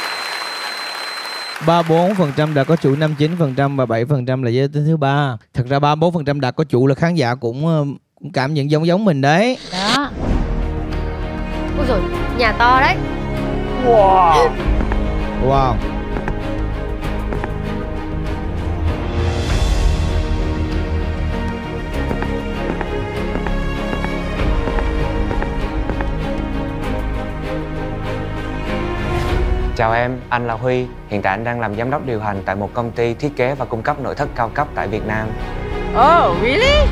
34% đã có chủ, 59% và 7% là giới tính thứ ba. Thật ra 34% đã có chủ là khán giả cũng cảm nhận giống mình đấy. Đó. Ôi rồi, nhà to đấy. Wow. Wow. Chào em, anh là Huy. Hiện tại anh đang làm giám đốc điều hành tại một công ty thiết kế và cung cấp nội thất cao cấp tại Việt Nam. Oh, really?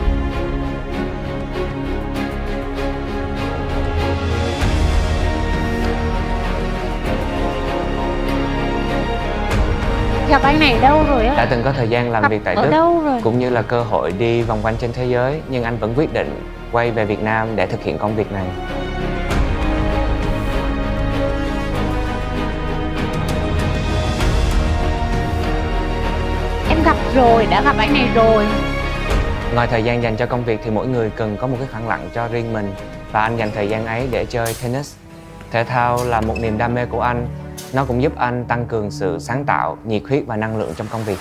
Gặp anh này đâu rồi á? Đã từng có thời gian làm việc tại ở Đức, đâu rồi? cũng như là cơ hội đi vòng quanh trên thế giới, nhưng anh vẫn quyết định quay về Việt Nam để thực hiện công việc này. Em gặp rồi, đã gặp anh này rồi. Ngoài thời gian dành cho công việc thì mỗi người cần có một cái khoảng lặng cho riêng mình, và anh dành thời gian ấy để chơi tennis. Thể thao là một niềm đam mê của anh. Nó cũng giúp anh tăng cường sự sáng tạo, nhiệt huyết và năng lượng trong công việc.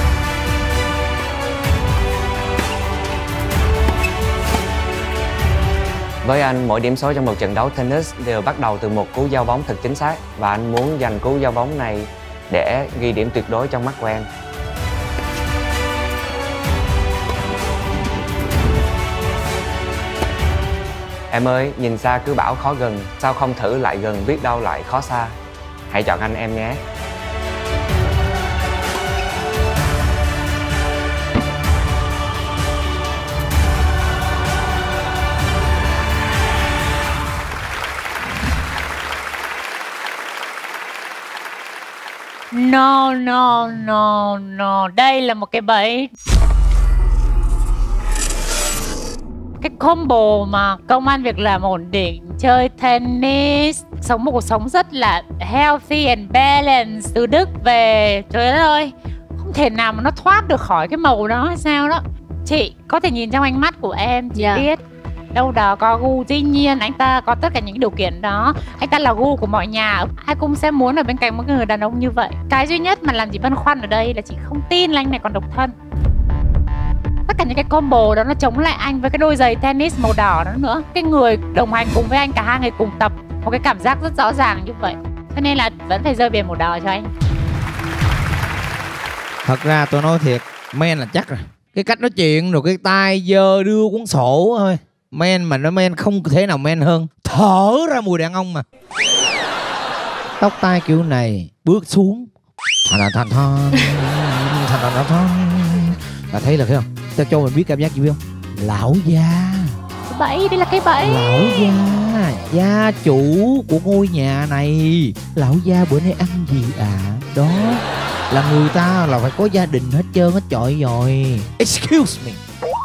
Với anh, mỗi điểm số trong một trận đấu tennis đều bắt đầu từ một cú giao bóng thật chính xác, và anh muốn dành cú giao bóng này để ghi điểm tuyệt đối trong mắt của em. Em ơi, nhìn xa cứ bảo khó gần, sao không thử lại gần, biết đâu lại khó xa. Hãy chọn anh em nhé. No, no, no, no. Đây là một cái bẫy. Cái combo mà công ăn việc làm ổn định, chơi tennis, sống một cuộc sống rất là healthy and balanced. Từ Đức về, trời ơi, không thể nào mà nó thoát được khỏi cái màu đó hay sao đó. Chị có thể nhìn trong ánh mắt của em, chị biết đâu đó có gu. Tuy nhiên anh ta có tất cả những điều kiện đó. Anh ta là gu của mọi nhà. Ai cũng sẽ muốn ở bên cạnh một người đàn ông như vậy. Cái duy nhất mà làm chị băn khoăn ở đây là chị không tin là anh này còn độc thân. Tất cả những cái combo đó nó chống lại anh với cái đôi giày tennis màu đỏ đó nữa. Cái người đồng hành cùng với anh, cả hai người cùng tập, một cái cảm giác rất rõ ràng như vậy. Cho nên là vẫn phải rơi biển màu đỏ cho anh. Thật ra tôi nói thiệt, men là chắc rồi. Cái cách nói chuyện rồi cái tay giơ đưa cuốn sổ thôi. Men mà nó men không thể nào men hơn. Thở ra mùi đàn ông mà. Tóc tai kiểu này, bước xuống thành là thấy là thấy không? Tao cho mình biết cảm giác gì biết không? Lão gia. Bẫy, đây là cái bẫy. Lão gia, gia chủ của ngôi nhà này. Lão gia bữa nay ăn gì ạ? Đó là người ta là phải có gia đình hết trơn hết trọi rồi. Excuse me.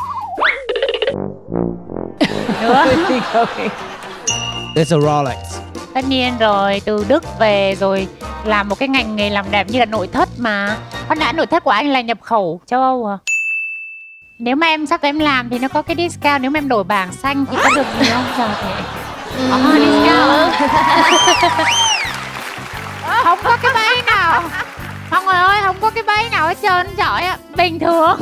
Nữa. There's a Rolex. Tất nhiên rồi, từ Đức về rồi làm một cái ngành nghề làm đẹp như là nội thất mà. Khoan đã, nội thất của anh là nhập khẩu châu Âu à? Nếu mà em sắp tới em làm thì nó có cái discount. Nếu mà em đổi bảng xanh thì có được gì không? Giờ thì discount. Không có cái bẫy nào. Không ơi, không có cái bẫy nào hết trơn trọi á. Bình thường.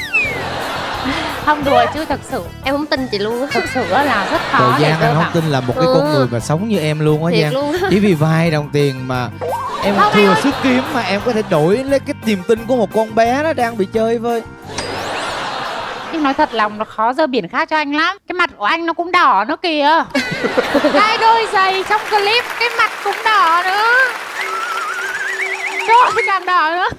Không đùa chứ thật sự em không tin chị luôn á. Thật sự là rất khó. Thời gian anh không tin là một cái con người mà sống như em luôn á Giang. Chỉ vì vài đồng tiền mà em thừa sức kiếm mà em có thể đổi lấy cái niềm tin của một con bé nó đang bị chơi vơi. Nhưng nói thật lòng nó khó dơ biển khác cho anh lắm. Cái mặt của anh nó cũng đỏ nữa kìa. Hai đôi giày trong clip cái mặt cũng đỏ nữa. Trời, càng đỏ nữa.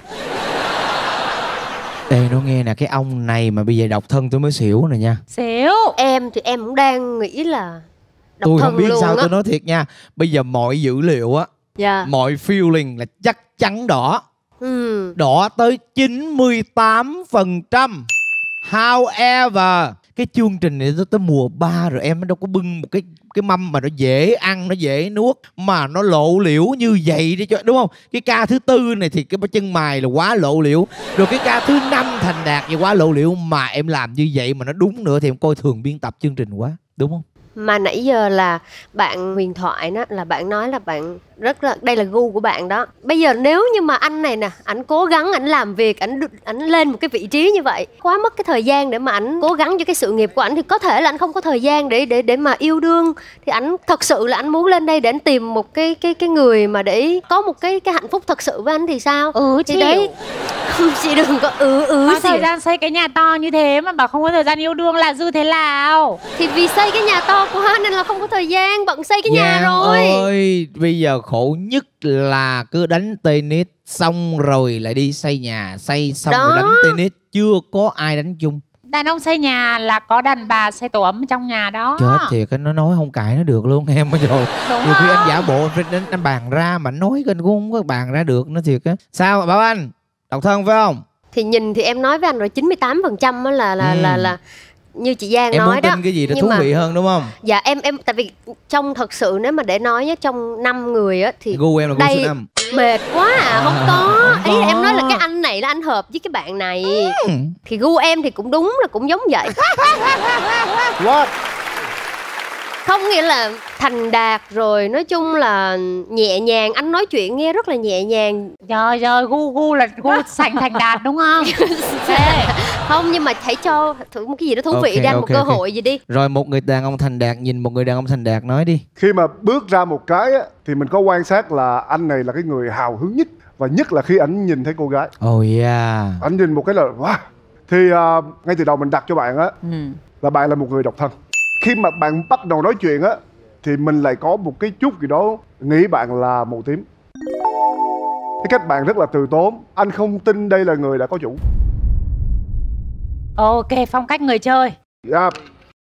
Ê nó nghe nè, cái ông này mà bây giờ độc thân tôi mới xỉu nè nha. Xỉu. Em thì em cũng đang nghĩ là độc tôi thân không biết luôn sao á. tôi nói thiệt nha. Bây giờ mọi dữ liệu á, mọi feeling là chắc chắn đỏ. Đỏ tới 98%. However, cái chương trình này tới mùa 3 rồi, em nó đâu có bưng một cái mâm mà nó dễ ăn, nó dễ nuốt mà nó lộ liễu như vậy đi, đúng không? Cái ca thứ 4 này thì cái chân mày là quá lộ liễu, rồi cái ca thứ 5 thành đạt thì quá lộ liễu, mà em làm như vậy mà nó đúng nữa thì em coi thường biên tập chương trình quá, đúng không? Mà nãy giờ là bạn huyền thoại đó, là bạn nói là bạn rất là, đây là gu của bạn đó. Bây giờ nếu như mà anh này nè, ảnh cố gắng, ảnh làm việc, ảnh lên một cái vị trí như vậy, quá mất cái thời gian để mà ảnh cố gắng cho cái sự nghiệp của ảnh, thì có thể là ảnh không có thời gian để mà yêu đương. Thì ảnh thật sự là ảnh muốn lên đây để ảnh tìm một cái người mà để có một cái hạnh phúc thật sự với anh thì sao? Thì đấy, chị đừng có có thời gian xây cái nhà to như thế mà bảo không có thời gian yêu đương là dư thế nào? Thì vì xây cái nhà to quá nên là không có thời gian, bận xây cái nhà rồi. Ơi, bây giờ khổ nhất là cứ đánh tennis xong rồi lại đi xây nhà, xây xong rồi đánh tennis, chưa có ai đánh chung. Đàn ông xây nhà là có đàn bà xây tổ ấm trong nhà đó. Chết thiệt, nó nói không cãi nó được luôn em rồi. Nhiều khi anh giả bộ anh bàn ra mà nói anh cũng không có bàn ra được nó thiệt á. Sao Bảo Anh, độc thân phải không? Thì nhìn thì em nói với anh rồi, 98% là như chị Giang em nói đó. Em muốn tin cái gì đó thú vị hơn đúng không? Dạ em tại vì trong thật sự nếu mà để nói nhá, trong 5 người á thì gu em là gu số 5. Mệt quá không có. Ý là em nói là cái anh này là anh hợp với cái bạn này. Thì gu em thì cũng đúng là cũng giống vậy. What? Không, nghĩa là thành đạt rồi, nói chung là nhẹ nhàng, anh nói chuyện nghe rất là nhẹ nhàng. Trời ơi, gu là gu sành thành đạt đúng không? Không, nhưng mà hãy cho thử một cái gì đó thú vị, ra một cơ hội gì đi. Rồi một người đàn ông thành đạt nhìn một người đàn ông thành đạt nói đi. Khi mà bước ra một cái á, thì mình có quan sát là anh này là cái người hào hứng nhất, và nhất là khi ảnh nhìn thấy cô gái. Oh yeah. Ảnh nhìn một cái là wow. Thì ngay từ đầu mình đặt cho bạn á là bạn là một người độc thân. Khi mà bạn bắt đầu nói chuyện á thì mình lại có một cái chút gì đó nghĩ bạn là màu tím. Cái cách bạn rất là từ tốn. Anh không tin đây là người đã có chủ. Ok, phong cách người chơi. Yeah.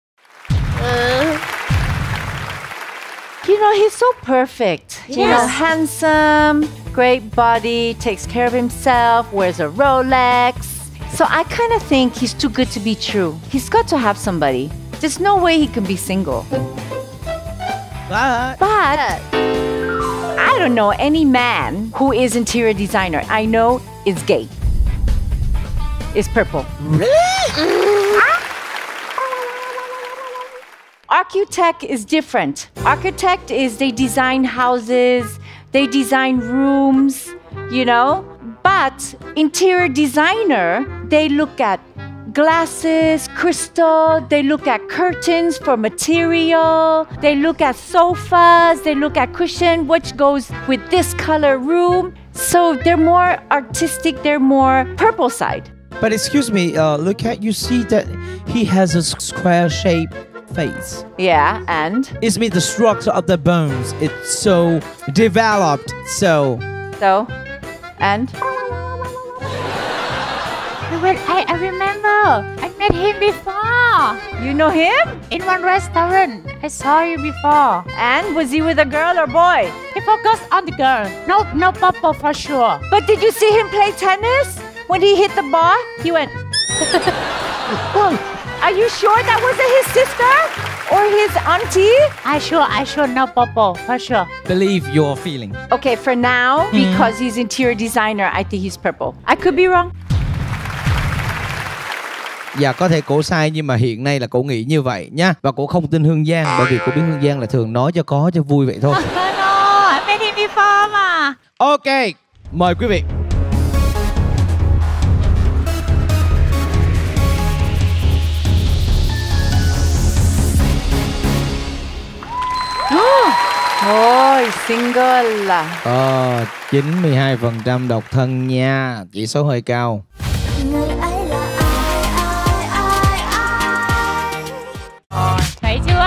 You know, he's so perfect. Yes. You know, handsome, great body, takes care of himself, wears a Rolex. So I kind of think he's too good to be true. He's got to have somebody. There's no way he can be single. But I don't know any man who is interior designer. I know is gay. Is purple. Really? Architect is different. Architect is they design houses, they design rooms, you know. But interior designer, they look at glasses, crystal, they look at curtains for material, they look at sofas, they look at cushion, which goes with this color room. So they're more artistic, they're more purple side. But excuse me, look at, you see that he has a square shape face. Yeah, and? It means the structure of the bones, it's so developed, so. So, and? I remember. I met him before. You know him? In one restaurant. I saw you before. And was he with a girl or boy? He focused on the girl. No purple for sure. But did you see him play tennis? When he hit the ball, he went. Are you sure that wasn't his sister or his auntie? I sure no purple for sure. Believe your feeling. Okay, for now, because he's interior designer, I think he's purple. I could be wrong. Dạ có thể cổ sai nhưng mà hiện nay là cổ nghĩ như vậy nha. Và cổ không tin Hương Giang bởi vì cổ biết Hương Giang là thường nói cho có cho vui vậy thôi. No, I met him before mà. Ok, mời quý vị. Ôi, single à? 92% độc thân nha. Chỉ số hơi cao. Thấy chưa?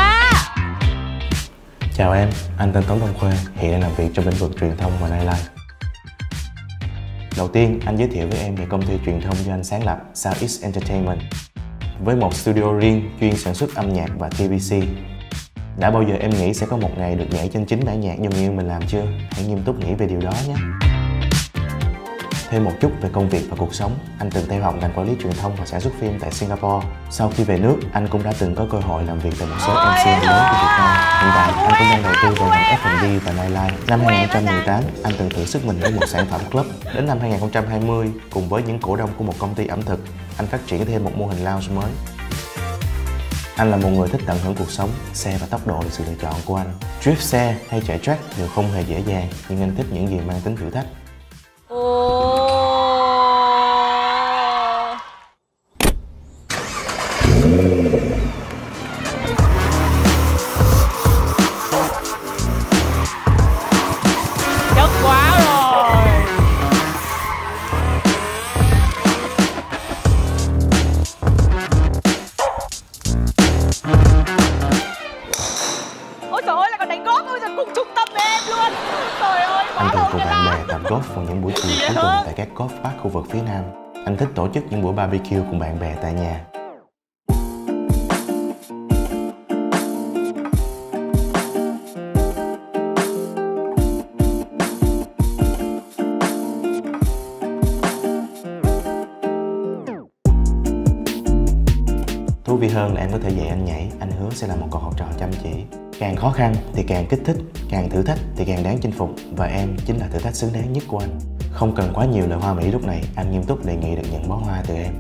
Chào em, anh tên Tống Đông Khuê, hiện đang làm việc trong lĩnh vực truyền thông và nightlife. Đầu tiên, anh giới thiệu với em về công ty truyền thông do anh sáng lập, Southeast Entertainment, với một studio riêng chuyên sản xuất âm nhạc và TVC. Đã bao giờ em nghĩ sẽ có một ngày được nhảy trên chính bản nhạc do người yêu mình làm chưa? Hãy nghiêm túc nghĩ về điều đó nhé. Thêm một chút về công việc và cuộc sống, anh từng theo học ngành quản lý truyền thông và sản xuất phim tại Singapore. Sau khi về nước, anh cũng đã từng có cơ hội làm việc tại một số MC lớn của Việt Nam. Hiện tại, anh cũng đang đầu tư vào ngành F&B và nightlife. Năm 2018, anh từng thử sức mình với một sản phẩm club. Đến năm 2020, cùng với những cổ đông của một công ty ẩm thực, anh phát triển thêm một mô hình lounge mới. Anh là một người thích tận hưởng cuộc sống, xe và tốc độ là sự lựa chọn của anh. Drift xe hay chạy track đều không hề dễ dàng, nhưng anh thích những gì mang tính thử thách. Chất quá rồi. Ôi trời ơi, là còn đánh golf ôi giời, cùng trung tâm với em luôn. Trời ơi, Anh quá từng lâu cùng chưa bạn ra. bè tập golf vào những buổi chiều cuối tuần tại các golf park khu vực phía Nam. Anh thích tổ chức những buổi barbecue cùng bạn bè tại nhà. Thú vị hơn là em có thể dạy anh nhảy, anh hứa sẽ là một cậu học trò chăm chỉ. Càng khó khăn thì càng kích thích, càng thử thách thì càng đáng chinh phục. Và em chính là thử thách xứng đáng nhất của anh. Không cần quá nhiều lời hoa mỹ lúc này, anh nghiêm túc đề nghị được nhận bó hoa từ em.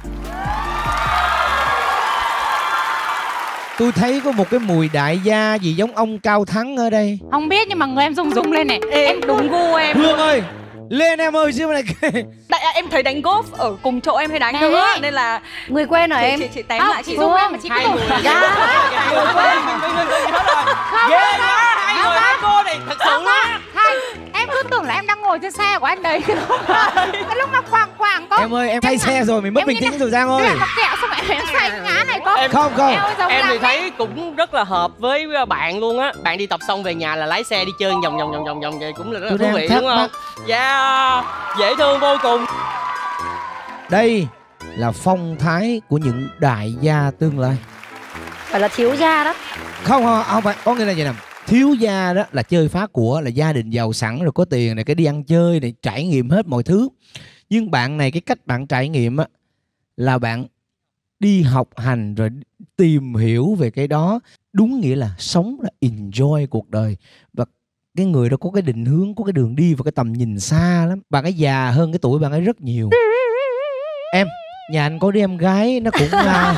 Tôi thấy có một cái mùi đại gia gì giống ông Cao Thắng ở đây. Không biết nhưng mà người em rung rung lên này. Em đúng gu em. Hương ơi, lên em ơi chứ này. Em thấy đánh golf ở cùng chỗ em hay đánh nữa nên là người quen hả em? Chị tém lại chị Dung em mà chị cứ người quen. Ghê quá, hai người hai cô này thật sự luôn. Em cứ tưởng là em đang ngồi trên xe của anh đấy. Cái lúc mà quàng có. Em ơi, em thay xe rồi, mình mất bình tĩnh rồi Giang ơi. Nó kẹo xong em say ngã này có. Không. Em thì thấy cũng rất là hợp với bạn luôn á. Bạn đi tập xong về nhà là lái xe đi chơi vòng vậy cũng là rất là thú vị đúng không? Yeah, dễ thương vô cùng. Đây là phong thái của những đại gia tương lai. Phải là thiếu gia đó. Không phải, có nghĩa là vậy nè. Thiếu gia đó là chơi phá của, là gia đình giàu sẵn rồi có tiền này, cái đi ăn chơi này, trải nghiệm hết mọi thứ. Nhưng bạn này, cái cách bạn trải nghiệm á là bạn đi học hành rồi tìm hiểu về cái đó. Đúng nghĩa là sống là enjoy cuộc đời. Và cái người đó có cái định hướng, có cái đường đi và cái tầm nhìn xa lắm. Bạn ấy già hơn cái tuổi bạn ấy rất nhiều. Em, nhà anh có đứa em gái nó cũng là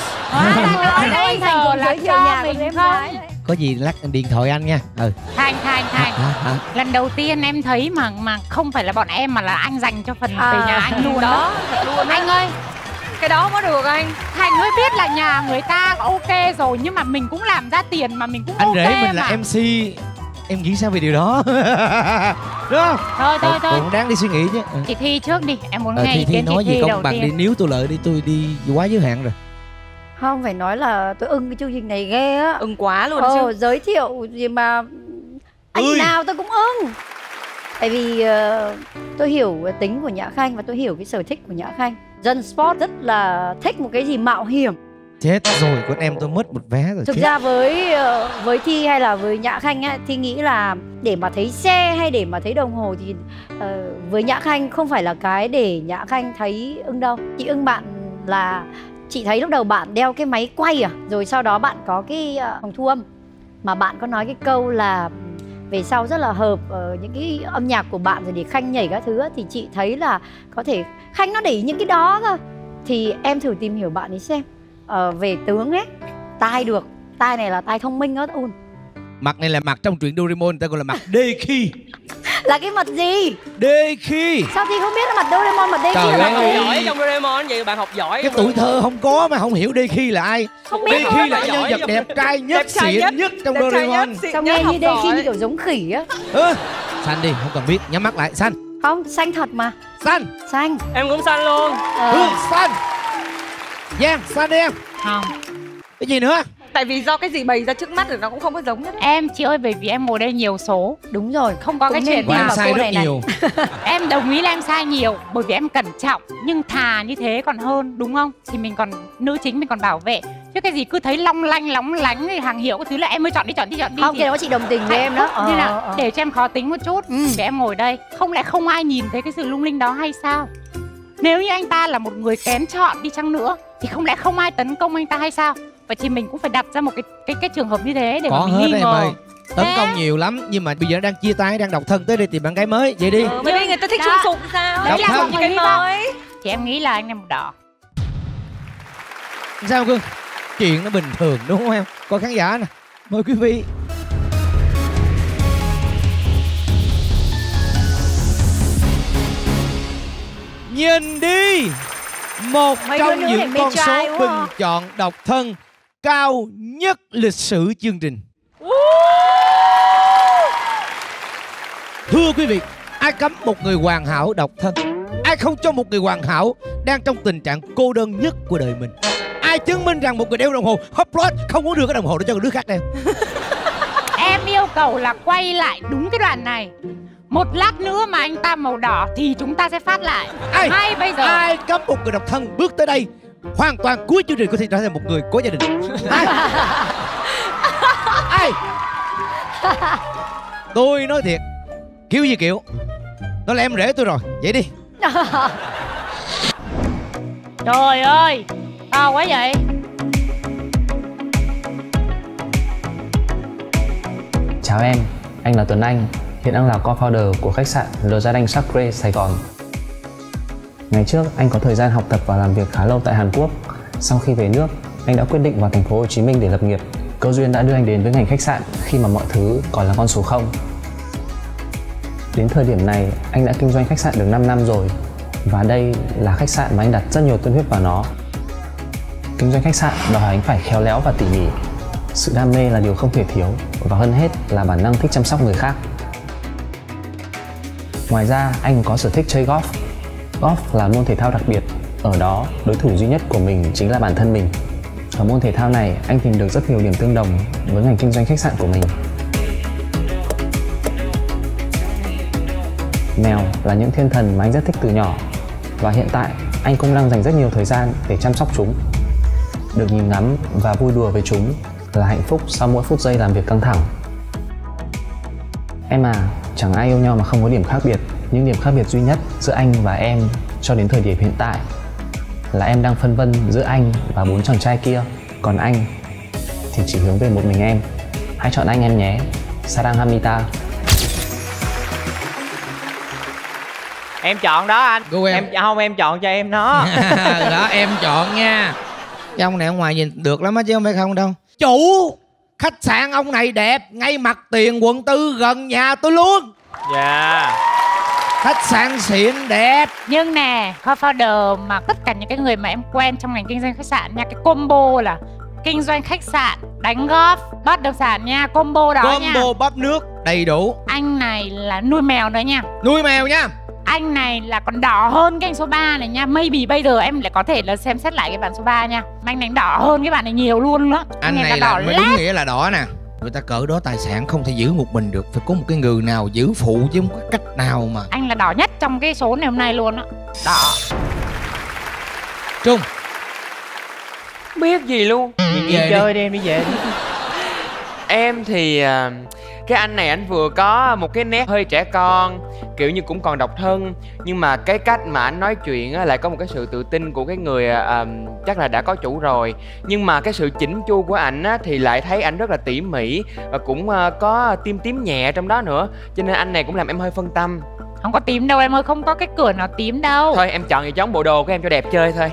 Bây giờ là cho mình không. có gì lắc điện thoại anh nha. Thành lần đầu tiên em thấy mà không phải là bọn em mà là anh dành cho phần về nhà anh luôn đó. Anh ơi, cái đó có được anh. Thành ơi biết là nhà người ta ok rồi nhưng mà mình cũng làm ra tiền mà mình cũng anh ok. rể mình mà. là MC, em nghĩ sao về điều đó? Đúng không? Thôi Cũng đáng đi suy nghĩ chứ. Chị Thi trước đi, em muốn nghe ý Thi kiến nói chị gì Thi không đầu bằng tiên. đi, níu tôi lợi đi, tôi đi quá giới hạn rồi. Không, phải nói là tôi ưng cái chương trình này ghê á. Ưng quá luôn chứ. Giới thiệu gì mà anh nào tôi cũng ưng. Tại vì tôi hiểu tính của Nhã Khanh và tôi hiểu cái sở thích của Nhã Khanh. Dân sport rất là thích một cái gì mạo hiểm. Chết rồi, con em tôi mất một vé rồi. Thực chết. ra với Thi hay là với Nhã Khanh á, Thi nghĩ là để mà thấy xe hay để mà thấy đồng hồ thì với Nhã Khanh không phải là cái để Nhã Khanh thấy ưng đâu. Chị ưng bạn là chị thấy lúc đầu bạn đeo cái máy quay rồi sau đó bạn có cái phòng thu âm mà bạn có nói cái câu là về sau rất là hợp những cái âm nhạc của bạn rồi để Khanh nhảy các thứ á, thì chị thấy là có thể Khanh nó để ý những cái đó cơ. Thì em thử tìm hiểu bạn ấy xem. Về tướng ấy, tai được, tai này là tai thông minh đó Un. Mặt này là mặt trong truyện Doraemon người ta gọi là mặt Deki. Là cái mặt gì? Deki. Sao thì không biết là mặt Doraemon, mặt Deki Trời là mặt ơi. gì? Giỏi trong Doraemon vậy, bạn học giỏi. Cái tuổi thơ không có mà không hiểu Deki là ai. Không biết Deki là nhân vật đẹp trai nhất, xịn nhất trong Doraemon. Sao nghe như Deki như kiểu giống khỉ á. Xanh đi, không cần biết, nhắm mắt lại, xanh. Không, xanh thật mà. Xanh. Xanh. Em cũng xanh luôn. Hương xanh. Giang, xanh đi em. Không. Cái gì nữa? Tại vì do cái gì bày ra trước mắt rồi nó cũng không có giống hết. Em chị ơi, bởi vì em ngồi đây nhiều số. Đúng rồi, không có cái chuyện mà cô sai rất nhiều. Em đồng ý là em sai nhiều, bởi vì em cẩn trọng. Nhưng thà như thế còn hơn, đúng không? Thì mình còn, nữ chính mình còn bảo vệ. Chứ cái gì cứ thấy long lánh thì hàng hiệu cái thứ là em mới chọn đi. Không, cái đó chị đồng tình với em đó. Như nào, để cho em khó tính một chút. Để em ngồi đây, không lẽ không ai nhìn thấy cái sự lung linh đó hay sao? Nếu như anh ta là một người kén chọn đi chăng nữa thì không lẽ không ai tấn công anh ta hay sao? Vậy thì mình cũng phải đặt ra một cái trường hợp như thế để mà mình nghi ngờ. Tấn công nhiều lắm, nhưng mà bây giờ đang chia tay, đang độc thân, tới đi tìm bạn gái mới, vậy đi. Bởi vì người ta thích chung phục sao? Đấy là một cái mới. Thì em nghĩ là anh em một đỏ. Sao Cưng? Chuyện nó bình thường đúng không em? Coi khán giả nè, mời quý vị. Nhìn đi, một trong những con số bình chọn độc thân cao nhất lịch sử chương trình. Thưa quý vị, ai cấm một người hoàn hảo độc thân? Ai không cho một người hoàn hảo đang trong tình trạng cô đơn nhất của đời mình? Ai chứng minh rằng một người đeo đồng hồ Hublot không muốn đưa cái đồng hồ để cho người đứa khác đeo? Em yêu cầu là quay lại đúng cái đoạn này. Một lát nữa mà anh ta màu đỏ thì chúng ta sẽ phát lại. Ngay bây giờ. Ai cấm một người độc thân bước tới đây hoàn toàn cuối chương trình có thể trở thành một người có gia đình? Ai? Tôi nói thiệt, kiểu gì kiểu, đó là em rể tôi rồi, vậy đi. Trời ơi, to quá vậy. Chào em, anh là Tuấn Anh, hiện đang là co-founder của khách sạn Le Jardin Sacré Sài Gòn. Ngày trước anh có thời gian học tập và làm việc khá lâu tại Hàn Quốc. Sau khi về nước, anh đã quyết định vào thành phố Hồ Chí Minh để lập nghiệp. Cơ duyên đã đưa anh đến với ngành khách sạn khi mà mọi thứ còn là con số 0. Đến thời điểm này, anh đã kinh doanh khách sạn được 5 năm rồi. Và đây là khách sạn mà anh đặt rất nhiều tâm huyết vào nó. Kinh doanh khách sạn đòi hỏi anh phải khéo léo và tỉ mỉ. Sự đam mê là điều không thể thiếu, và hơn hết là bản năng thích chăm sóc người khác. Ngoài ra, anh còn có sở thích chơi golf. Golf là môn thể thao đặc biệt. Ở đó, đối thủ duy nhất của mình chính là bản thân mình. Ở môn thể thao này, anh tìm được rất nhiều điểm tương đồng với ngành kinh doanh khách sạn của mình. Mèo là những thiên thần mà anh rất thích từ nhỏ. Và hiện tại, anh cũng đang dành rất nhiều thời gian để chăm sóc chúng. Được nhìn ngắm và vui đùa với chúng là hạnh phúc sau mỗi phút giây làm việc căng thẳng. Em à, chẳng ai yêu nhau mà không có điểm khác biệt. Nhưng điểm khác biệt duy nhất giữa anh và em cho đến thời điểm hiện tại là em đang phân vân giữa anh và 4 chàng trai kia. Còn anh thì chỉ hướng về một mình em. Hãy chọn anh em nhé. Saranghamita. Em chọn đó anh. Em không, em chọn cho em nó. Đó, em chọn nha. Cái ông này ở ngoài nhìn được lắm á chứ không phải không đâu. Chủ khách sạn ông này đẹp, ngay mặt tiền quận 4 gần nhà tôi luôn. Dạ. Khách sạn xịn đẹp. Nhưng nè, co-founder mà tất cả những cái người mà em quen trong ngành kinh doanh khách sạn nha, cái combo là kinh doanh khách sạn, đánh golf, bất động sản nha, combo đó nha. Combo bắp nước đầy đủ. Anh này là nuôi mèo nữa nha. Nuôi mèo nha. Anh này là còn đỏ hơn cái anh số 3 này nha. Maybe bây giờ em lại có thể là xem xét lại cái bạn số 3 nha. Anh này đỏ hơn cái bạn này nhiều luôn đó. Anh này là mới đúng nghĩa là đỏ nè. Người ta cỡ đó tài sản không thể giữ một mình được, phải có một cái người nào giữ phụ chứ không có cách nào mà. Anh là đỏ nhất trong cái số này hôm nay luôn á. Đỏ. Trung. Biết gì luôn. Về chơi đi, em đi về đi. Em thì cái anh này anh vừa có một cái nét hơi trẻ con, kiểu như cũng còn độc thân, nhưng mà cái cách mà anh nói chuyện á, lại có một cái sự tự tin của cái người chắc là đã có chủ rồi. Nhưng mà cái sự chỉnh chu của ảnh á, thì lại thấy ảnh rất là tỉ mỉ và cũng có tím nhẹ trong đó nữa, cho nên anh này cũng làm em hơi phân tâm. Không có tím đâu em ơi, không có cái cửa nào tím đâu. Thôi em chọn gì giống bộ đồ của em cho đẹp chơi thôi.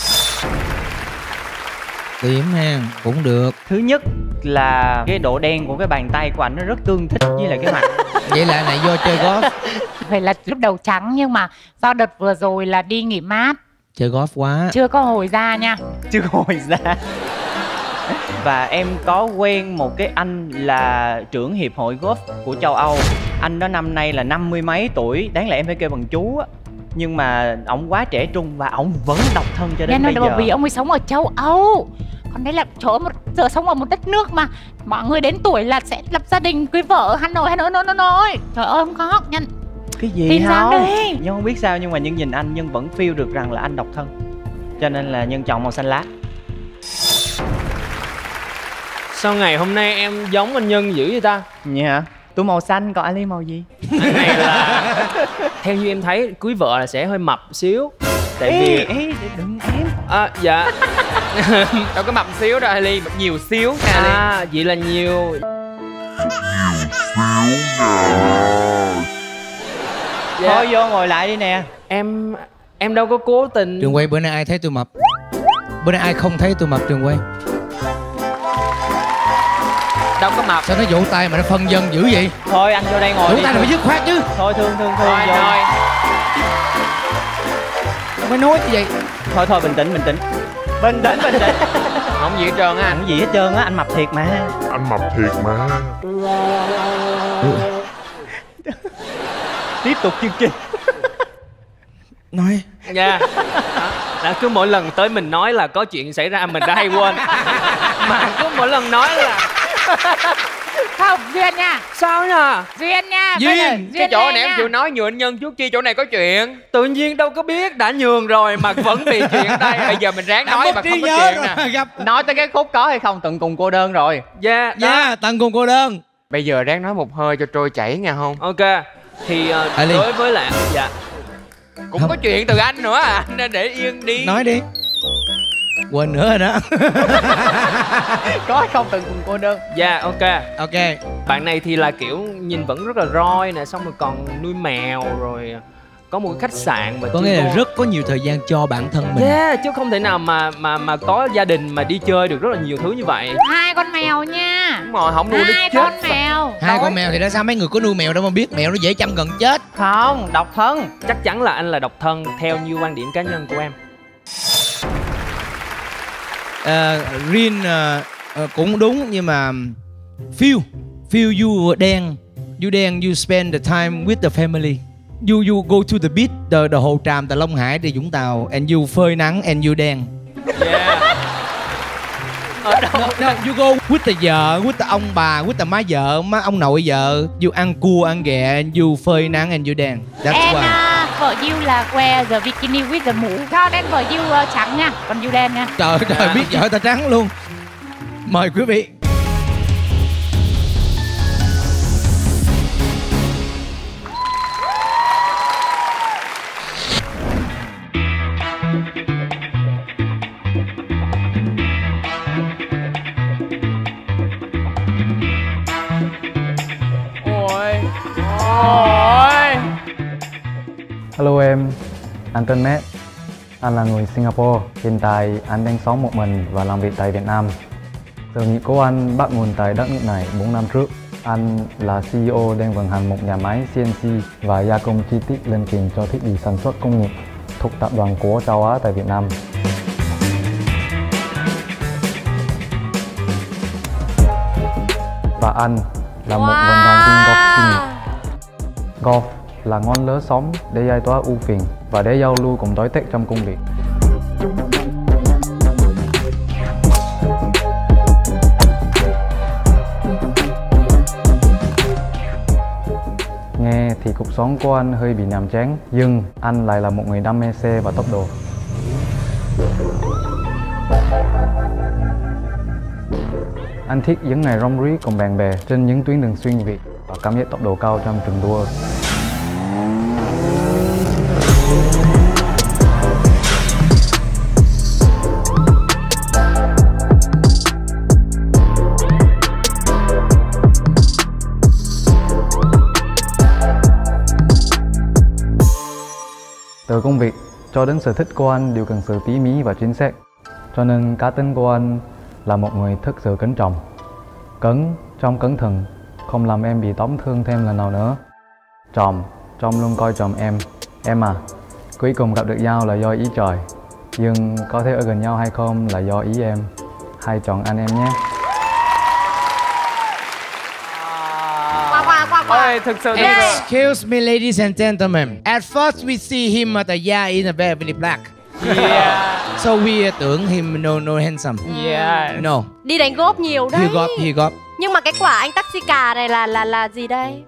Tím ha, cũng được. Thứ nhất là cái độ đen của cái bàn tay của anh nó rất tương thích với lại cái mặt. Vậy là này do chơi golf. Vậy là lúc đầu trắng nhưng mà do đợt vừa rồi là đi nghỉ mát, chơi golf quá, chưa có hồi ra nha. Chưa có hồi ra. Và em có quen một cái anh là trưởng hiệp hội golf của châu Âu. Anh đó năm nay là 50 mấy tuổi, đáng lẽ em phải kêu bằng chú á. Nhưng mà ổng quá trẻ trung và ổng vẫn độc thân cho đến bây giờ. Bởi vì ông ấy sống ở châu Âu. Còn đấy là chỗ một giờ sống ở một đất nước mà mọi người đến tuổi là sẽ lập gia đình, cưới vợ ở Hà Nội. Trời ơi không có nhân. Cái gì Tin không? rằng đi. Nhưng không biết sao nhưng mà Nhân nhìn anh, Nhân vẫn feel được rằng là anh độc thân. Cho nên là Nhân chọn màu xanh lá. Sao ngày hôm nay em giống anh Nhân dữ vậy ta? Dạ. Tôi màu xanh, còn anh Ly màu gì? Anh này là theo như em thấy cưới vợ là sẽ hơi mập xíu. Tại vì đừng em. Dạ. Đâu có mập xíu đâu Ly, mập nhiều xíu nha. Vậy là nhiều. Dạ. Thôi vô ngồi lại đi nè. Em đâu có cố tình. Trường quay bữa nay ai thấy tôi mập? Bữa nay ai không thấy tôi mập Trường quay? Đâu có mập. Sao nó vỗ tay mà nó phân dân dữ vậy? Thôi anh vô đây ngồi. Vỗ tay là phải dứt khoát chứ. Thôi thương Thôi mới nói như vậy. Thôi bình tĩnh. Không gì hết trơn á. Không gì hết trơn á, anh mập thiệt mà. Tiếp tục chương trình. Nói. Dạ. Đã cứ mỗi lần tới mình nói là có chuyện xảy ra mình đã hay quên. Mà cứ mỗi lần nói là Không, Duyên nha. sao nha? Duyên nha. Duyên, cái chỗ này em chịu nói nhường anh Nhân trước kia, chỗ này có chuyện. Tự nhiên đâu có biết, đã nhường rồi mà vẫn bị chuyện ở đây. Bây giờ mình ráng nói mà không có chuyện nè. Nói tới cái khúc có hay không Tận Cùng Cô Đơn rồi. Dạ. Dạ, Tận Cùng Cô Đơn. Bây giờ ráng nói một hơi cho trôi chảy nghe không? Ok. Thì đối với lại dạ cũng không có chuyện từ anh nữa à, nên để yên đi. Nói đi. Quên nữa rồi đó. Có hay không Tận Cùng Cô Đơn? Dạ ok. Bạn này thì là kiểu nhìn vẫn rất là roi nè, xong rồi còn nuôi mèo rồi có một cái khách sạn và có nghĩa là rất có nhiều thời gian cho bản thân mình. Yeah, chứ không thể nào mà có gia đình mà đi chơi được rất là nhiều thứ như vậy. 2 con mèo nha. Đúng rồi, không nuôi nó chết. 2 con mèo. 2 con mèo thì đã sao mấy người có nuôi mèo đâu mà biết, mèo nó dễ chăm gần chết. Không, độc thân. Chắc chắn là anh là độc thân theo như quan điểm cá nhân của em. Rin cũng đúng nhưng mà feel you đen, you spend the time with the family. You go to the beach, the Hồ Tràm, the Long Hải, the Vũng Tàu, and you phơi nắng and you đen. Yeah. Ở đâu? No, you go with the vợ, with the ông bà, with the má vợ, má ông nội vợ. You ăn cua, ăn ghẹ, and you phơi nắng and you đen. That's why. Vợ You là wear the bikini with the mũ. Cho nên vợ You trắng nha, còn You đen nha. Trời biết vợ ta trắng luôn. Mời quý vị. Hello em, anh tên Matt. Anh là người Singapore. Hiện tại anh đang sống một mình và làm việc tại Việt Nam. Sự nghiệp của anh bắt nguồn tại đất nước này 4 năm trước. Anh là CEO đang vận hành một nhà máy CNC và gia công chi tiết linh kiện cho thiết bị sản xuất công nghiệp thuộc tập đoàn của châu Á tại Việt Nam. Và anh là một vận động viên golf chuyên nghiệp. Golf là ngón lỡ sống để giải tỏa ưu phiền và để giao lưu cùng đối tác trong công việc. Nghe thì cuộc sống của anh hơi bị nhàm chán, nhưng anh lại là một người đam mê xe và tốc độ. Anh thích những ngày rong ruổi cùng bạn bè trên những tuyến đường xuyên Việt và cảm giác tốc độ cao trong trường đua. Từ công việc cho đến sở thích của anh đều cần sự tỉ mỉ và chính xác. Cho nên cá tính của anh là một người thực sự kính trọng. Cẩn trong cẩn thận, không làm em bị tổn thương thêm lần nào nữa. Trọng luôn coi trọng em. Em à, cuối cùng gặp được nhau là do ý trời. Nhưng có thể ở gần nhau hay không là do ý em. Hãy chọn anh em nhé. Ôi, thực sự Excuse me ladies and gentlemen. At first we see him at the in a very black. So we tưởng him no handsome. Yeah. No. Đi đánh góp nhiều đấy. He got. Nhưng mà cái quả anh taxi cà này là gì đây?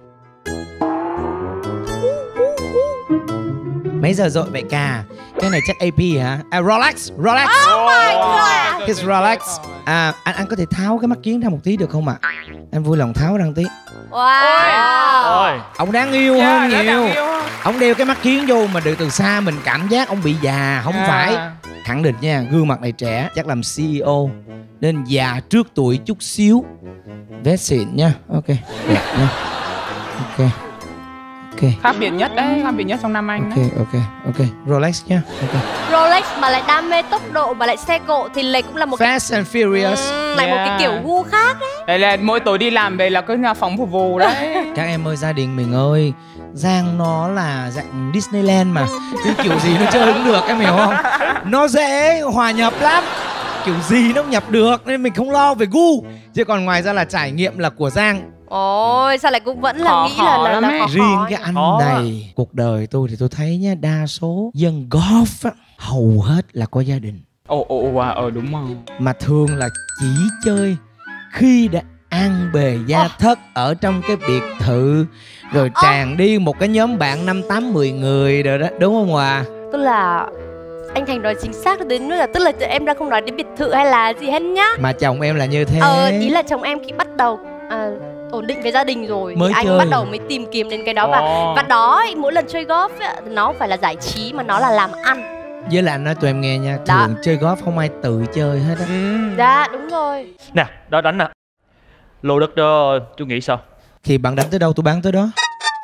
Mấy giờ rồi vậy ca? Cái này chắc AP hả? Rolex. Oh my god. His Rolex. Anh có thể tháo cái mắt kiếng ra một tí được không ạ? Anh vui lòng tháo ra một tí. Wow. Ông đáng yêu hơn nhiều. Ông đeo cái mắt kiếng vô mà từ xa mình cảm giác ông bị già. Không phải. Khẳng định nha, gương mặt này trẻ, chắc làm CEO nên già trước tuổi chút xíu. Vết xịn nha. Ok. Đẹp nha. Ok. Khác biệt nhất đấy, khác biệt nhất trong năm anh đấy. Ok. Rolex nhá. Rolex mà lại đam mê tốc độ mà lại xe cộ thì lại cũng là một Fast and Furious. lại một cái kiểu gu khác đấy. Đây là mỗi tối đi làm về là cái nhà phòng phục vụ đấy. Các em ơi, gia đình mình ơi, Giang nó là dạng Disneyland mà, cái kiểu gì nó chơi cũng được, em hiểu không? Nó dễ hòa nhập lắm, kiểu gì nó cũng nhập được, nên mình không lo về gu. Chứ còn ngoài ra là trải nghiệm là của Giang. Ôi sao lại cũng vẫn là nghĩ là khó. Riêng cái anh này, cuộc đời tôi thì tôi thấy nhá, đa số dân golf á, hầu hết là có gia đình. Đúng rồi. Mà thường là chỉ chơi khi đã an bề gia thất ở trong cái biệt thự, rồi tràn đi một cái nhóm bạn 5, 8, 10 người rồi đó, đúng không Hòa? Tức là anh Thành nói chính xác đến nữa là tức là em đang không nói đến biệt thự hay là gì hết nhá. Mà chồng em là như thế. Ý là chồng em khi bắt đầu ổn định với gia đình rồi mới thì anh chơi. bắt đầu mới tìm kiếm đến cái đó. Và đó mỗi lần chơi golf ấy, nó không phải là giải trí mà nó là làm ăn. Với lại anh nói tụi em nghe nha, thường chơi golf không ai tự chơi hết á. Dạ đúng rồi. Nè, đó đánh nè. Lô đất đó chú nghĩ sao? Thì bạn đánh tới đâu tôi bán tới đó.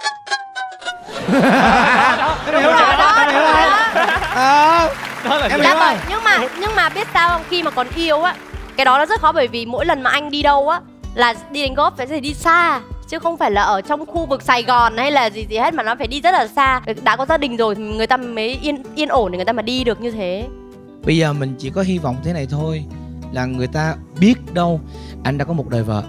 Nhưng mà biết sao không, khi mà còn yêu á, cái đó nó rất khó, bởi vì mỗi lần mà anh đi đâu á là đi đánh golf phải đi xa, chứ không phải là ở trong khu vực Sài Gòn hay là gì hết, mà nó phải đi rất là xa. Đã có gia đình rồi thì người ta mới yên ổn để người ta mà đi được như thế. Bây giờ mình chỉ có hy vọng thế này thôi, là người ta biết đâu anh đã có một đời vợ.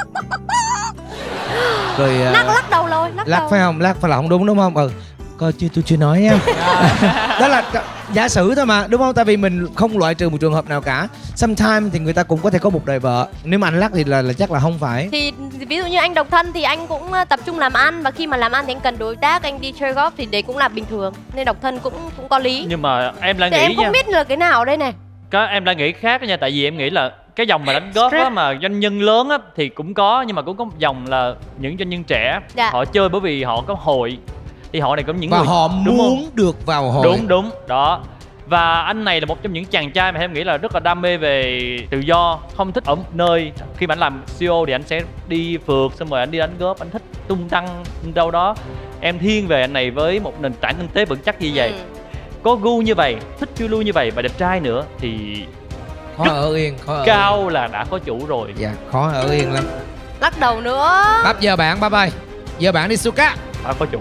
Rồi lắc đầu rồi, lắc phải không? Lắc phải là không đúng không? Coi chưa, tôi chưa nói nha. Đó là giả sử thôi mà, đúng không? Tại vì mình không loại trừ một trường hợp nào cả. Sometimes thì người ta cũng có thể có một đời vợ. Nếu mà anh lắc thì là chắc là không phải. Thì ví dụ như anh độc thân thì anh cũng tập trung làm ăn, và khi mà làm ăn thì anh cần đối tác, anh đi chơi golf thì đấy cũng là bình thường. Nên độc thân cũng có lý. Nhưng mà em lại nghĩ em không biết là cái nào ở đây này. Em đang nghĩ khác nha, tại vì em nghĩ là cái dòng mà đánh golf á, mà doanh nhân lớn á thì cũng có, nhưng mà cũng có một dòng là những doanh nhân trẻ. Họ chơi bởi vì họ có hội, thì họ này có những và người họ đúng muốn không? được vào hội. Đúng đó. Và anh này là một trong những chàng trai mà em nghĩ là rất là đam mê về tự do, không thích ở một nơi. Khi mà anh làm CEO thì anh sẽ đi phượt, xong rồi anh đi đánh golf, anh thích tung tăng đâu đó. Em thiên về anh này với một nền tảng kinh tế vững chắc như vậy, có gu như vậy, thích phiêu lưu như vậy và đẹp trai nữa thì khó ở yên, cao là đã có chủ rồi. Dạ, khó ở yên lắm. Lắc đầu nữa. Bắp giờ bạn, bye bye. Giờ bạn đi Suka. Đã có chủ.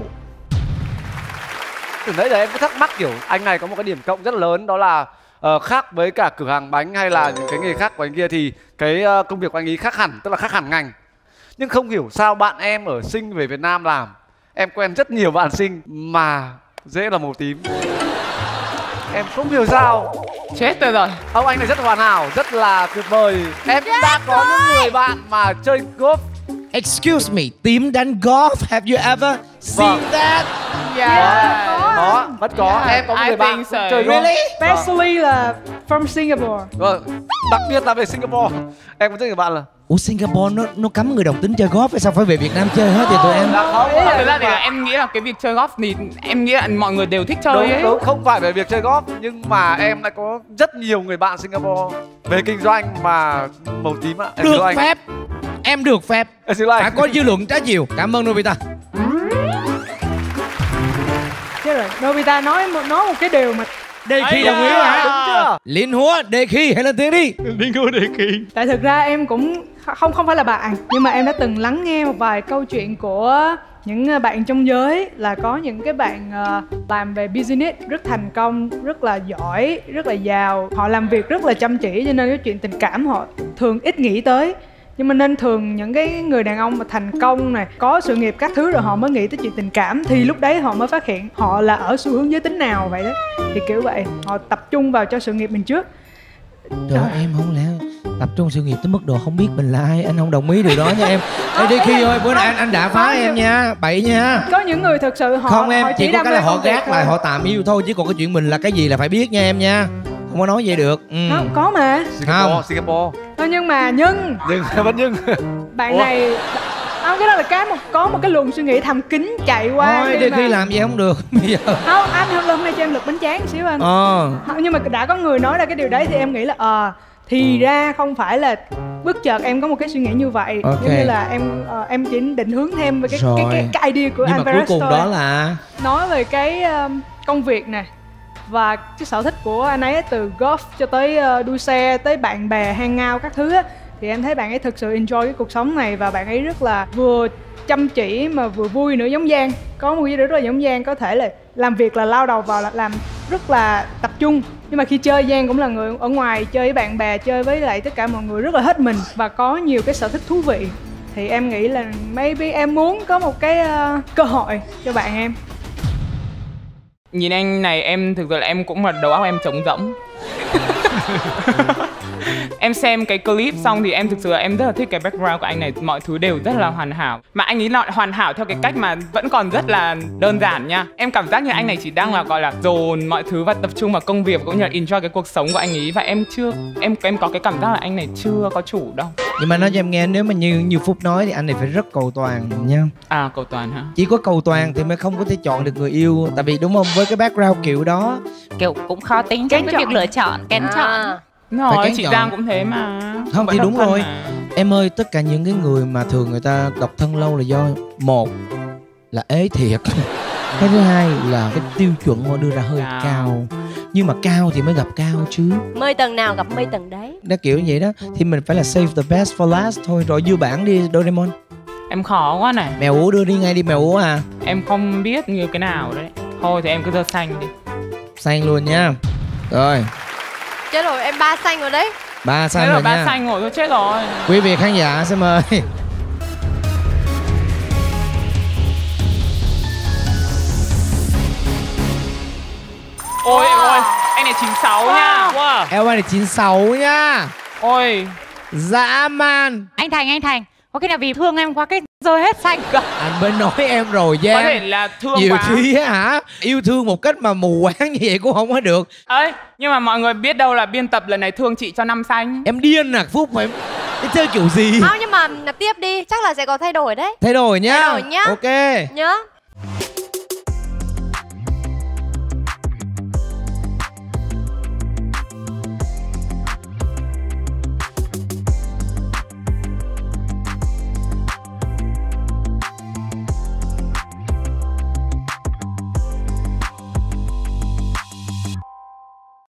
Từ nãy giờ em cứ thắc mắc kiểu anh này có một cái điểm cộng rất lớn, đó là khác với cả cửa hàng bánh hay là những cái nghề khác của anh kia, thì cái công việc của anh ấy khác hẳn, tức là khác hẳn ngành. Nhưng không hiểu sao bạn em ở Sing về Việt Nam làm, em quen rất nhiều bạn Sing mà dễ là màu tím. Em không hiểu sao. Chết tôi rồi. Ông anh này rất hoàn hảo, rất là tuyệt vời. Em cũng đã có những người bạn mà chơi golf. Excuse me, tím đánh golf, have you ever seen that? Có, vẫn có. Em có một người bạn chơi golf. Really? Especially là from Singapore. Vâng, đặc biệt là về Singapore. Em có rất nhiều bạn là Ủa Singapore nó cấm người đồng tính chơi golf, sao phải về Việt Nam chơi hết vậy tụi em? Thực ra thì em nghĩ là cái việc chơi golf thì em nghĩ là mọi người đều thích chơi ấy. Đúng, không phải về việc chơi golf, nhưng mà em lại có rất nhiều người bạn Singapore về kinh doanh mà màu tím ạ. Được phép. Em được phép. Phải có dư luận trái chiều. Cảm ơn Nobita. Chết rồi, Nobita nói một cái điều mà Đề Khi đồng ý hả? Đúng chưa? Liên Húa, Đề Khi, hãy lên tiếng đi. Liên Húa, Đề Khi. Tại thực ra em cũng không phải là bạn, nhưng mà em đã từng lắng nghe một vài câu chuyện của những bạn trong giới, là có những cái bạn làm về business rất thành công, rất là giỏi, rất là giàu. Họ làm việc rất là chăm chỉ, cho nên cái chuyện tình cảm họ thường ít nghĩ tới. Nhưng mà nên thường những cái người đàn ông mà thành công này, có sự nghiệp các thứ rồi họ mới nghĩ tới chuyện tình cảm, thì lúc đấy họ mới phát hiện họ là ở xu hướng giới tính nào vậy đó. Thì kiểu vậy, họ tập trung vào cho sự nghiệp mình trước. Trời em không lẽ tập trung sự nghiệp tới mức độ không biết mình là ai, anh không đồng ý điều đó nha em. Ê đi Khi ơi, bữa nay anh đã phá em nha, bậy nha. Có những người thực sự họ không em, họ chỉ có cái là họ gác lại, thôi. họ tạm yêu thôi, chứ còn cái chuyện mình là cái gì là phải biết nha em nha. Không có nói vậy được. Không, có mà. Singapore. Thôi nhưng Vẫn nhưng. bạn này không, cái đó là có một cái luồng suy nghĩ thầm kín chạy qua. Thôi đi Khi làm vậy không được bây giờ. Không, anh hôm nay cho em lật bánh tráng xíu anh. Nhưng mà đã có người nói ra cái điều đấy thì em nghĩ là thì ra không phải là bất chợt em có một cái suy nghĩ như vậy. Giống như là em chỉ định hướng thêm về cái idea của anh Everest thôi. Nhưng mà cuối cùng thôi. đó là nói về cái công việc nè và cái sở thích của anh ấy, từ golf cho tới đua xe, tới bạn bè hangout các thứ á, thì em thấy bạn ấy thực sự enjoy cái cuộc sống này, và bạn ấy rất là vừa chăm chỉ mà vừa vui nữa, giống Giang. Có một cái rất là giống Giang, có thể là làm việc là lao đầu vào, là làm rất là tập trung, nhưng mà khi chơi Giang cũng là người ở ngoài chơi với bạn bè, chơi với lại tất cả mọi người rất là hết mình và có nhiều cái sở thích thú vị. Thì em nghĩ là maybe em muốn có một cái cơ hội cho bạn em. Nhìn anh này em thực sự là em cũng là đầu óc em trống rỗng. Em xem cái clip xong thì em thực sự là em rất là thích cái background của anh này, mọi thứ đều rất là hoàn hảo. Mà anh ấy là hoàn hảo theo cái cách mà vẫn còn rất là đơn giản nha. Em cảm giác như anh này chỉ đang là gọi là dồn mọi thứ và tập trung vào công việc cũng như là enjoy cái cuộc sống của anh ấy, và em có cái cảm giác là anh này chưa có chủ đâu. Nhưng mà nói cho em nghe, nếu mà như Phúc nói thì anh này phải rất cầu toàn nha. À, cầu toàn hả? Chỉ có cầu toàn thì mới không có thể chọn được người yêu. Tại vì đúng không, với cái background kiểu đó, kiểu cũng khó tính trong cái việc lựa chọn, kén chọn. Rồi, chị Giang cũng thế mà. Không thì đúng rồi em ơi, tất cả những cái người mà thường người ta độc thân lâu là do một là ế thiệt, cái thứ hai là cái tiêu chuẩn họ đưa ra hơi cao. Nhưng mà cao thì mới gặp cao chứ. Mây tầng nào gặp mây tầng đấy. Đó kiểu như vậy đó. Thì mình phải là save the best for last thôi. Rồi dư bản đi Doraemon. Em khó quá này. Mèo ú đưa đi ngay đi, mèo ú à. Em không biết như cái nào đấy. Thôi thì em cứ giơ xanh đi. Xanh luôn nha. Rồi. Chết rồi, em 3 xanh rồi đấy. 3 xanh rồi, rồi nha. 3 xanh rồi, thôi chết rồi. Quý vị khán giả xin mời. Ôi em ơi, anh này 96 nha. Em ơi này 96 nha. Ôi dã man. Anh Thành, có khi nào vì thương em quá cái rơi hết xanh cơ? Anh bên nói em rồi Giang. Có thể là thương nhiều quá. khi á hả, yêu thương một cách mà mù quáng như vậy cũng không có được. Ơi, nhưng mà mọi người biết đâu là biên tập lần này thương chị cho 5 xanh. Em điên à Phúc, mà em chơi kiểu gì? Không, nhưng mà tiếp đi, chắc là sẽ có thay đổi đấy. Thay đổi nhá. Thay đổi nhá. Ok. Nhớ.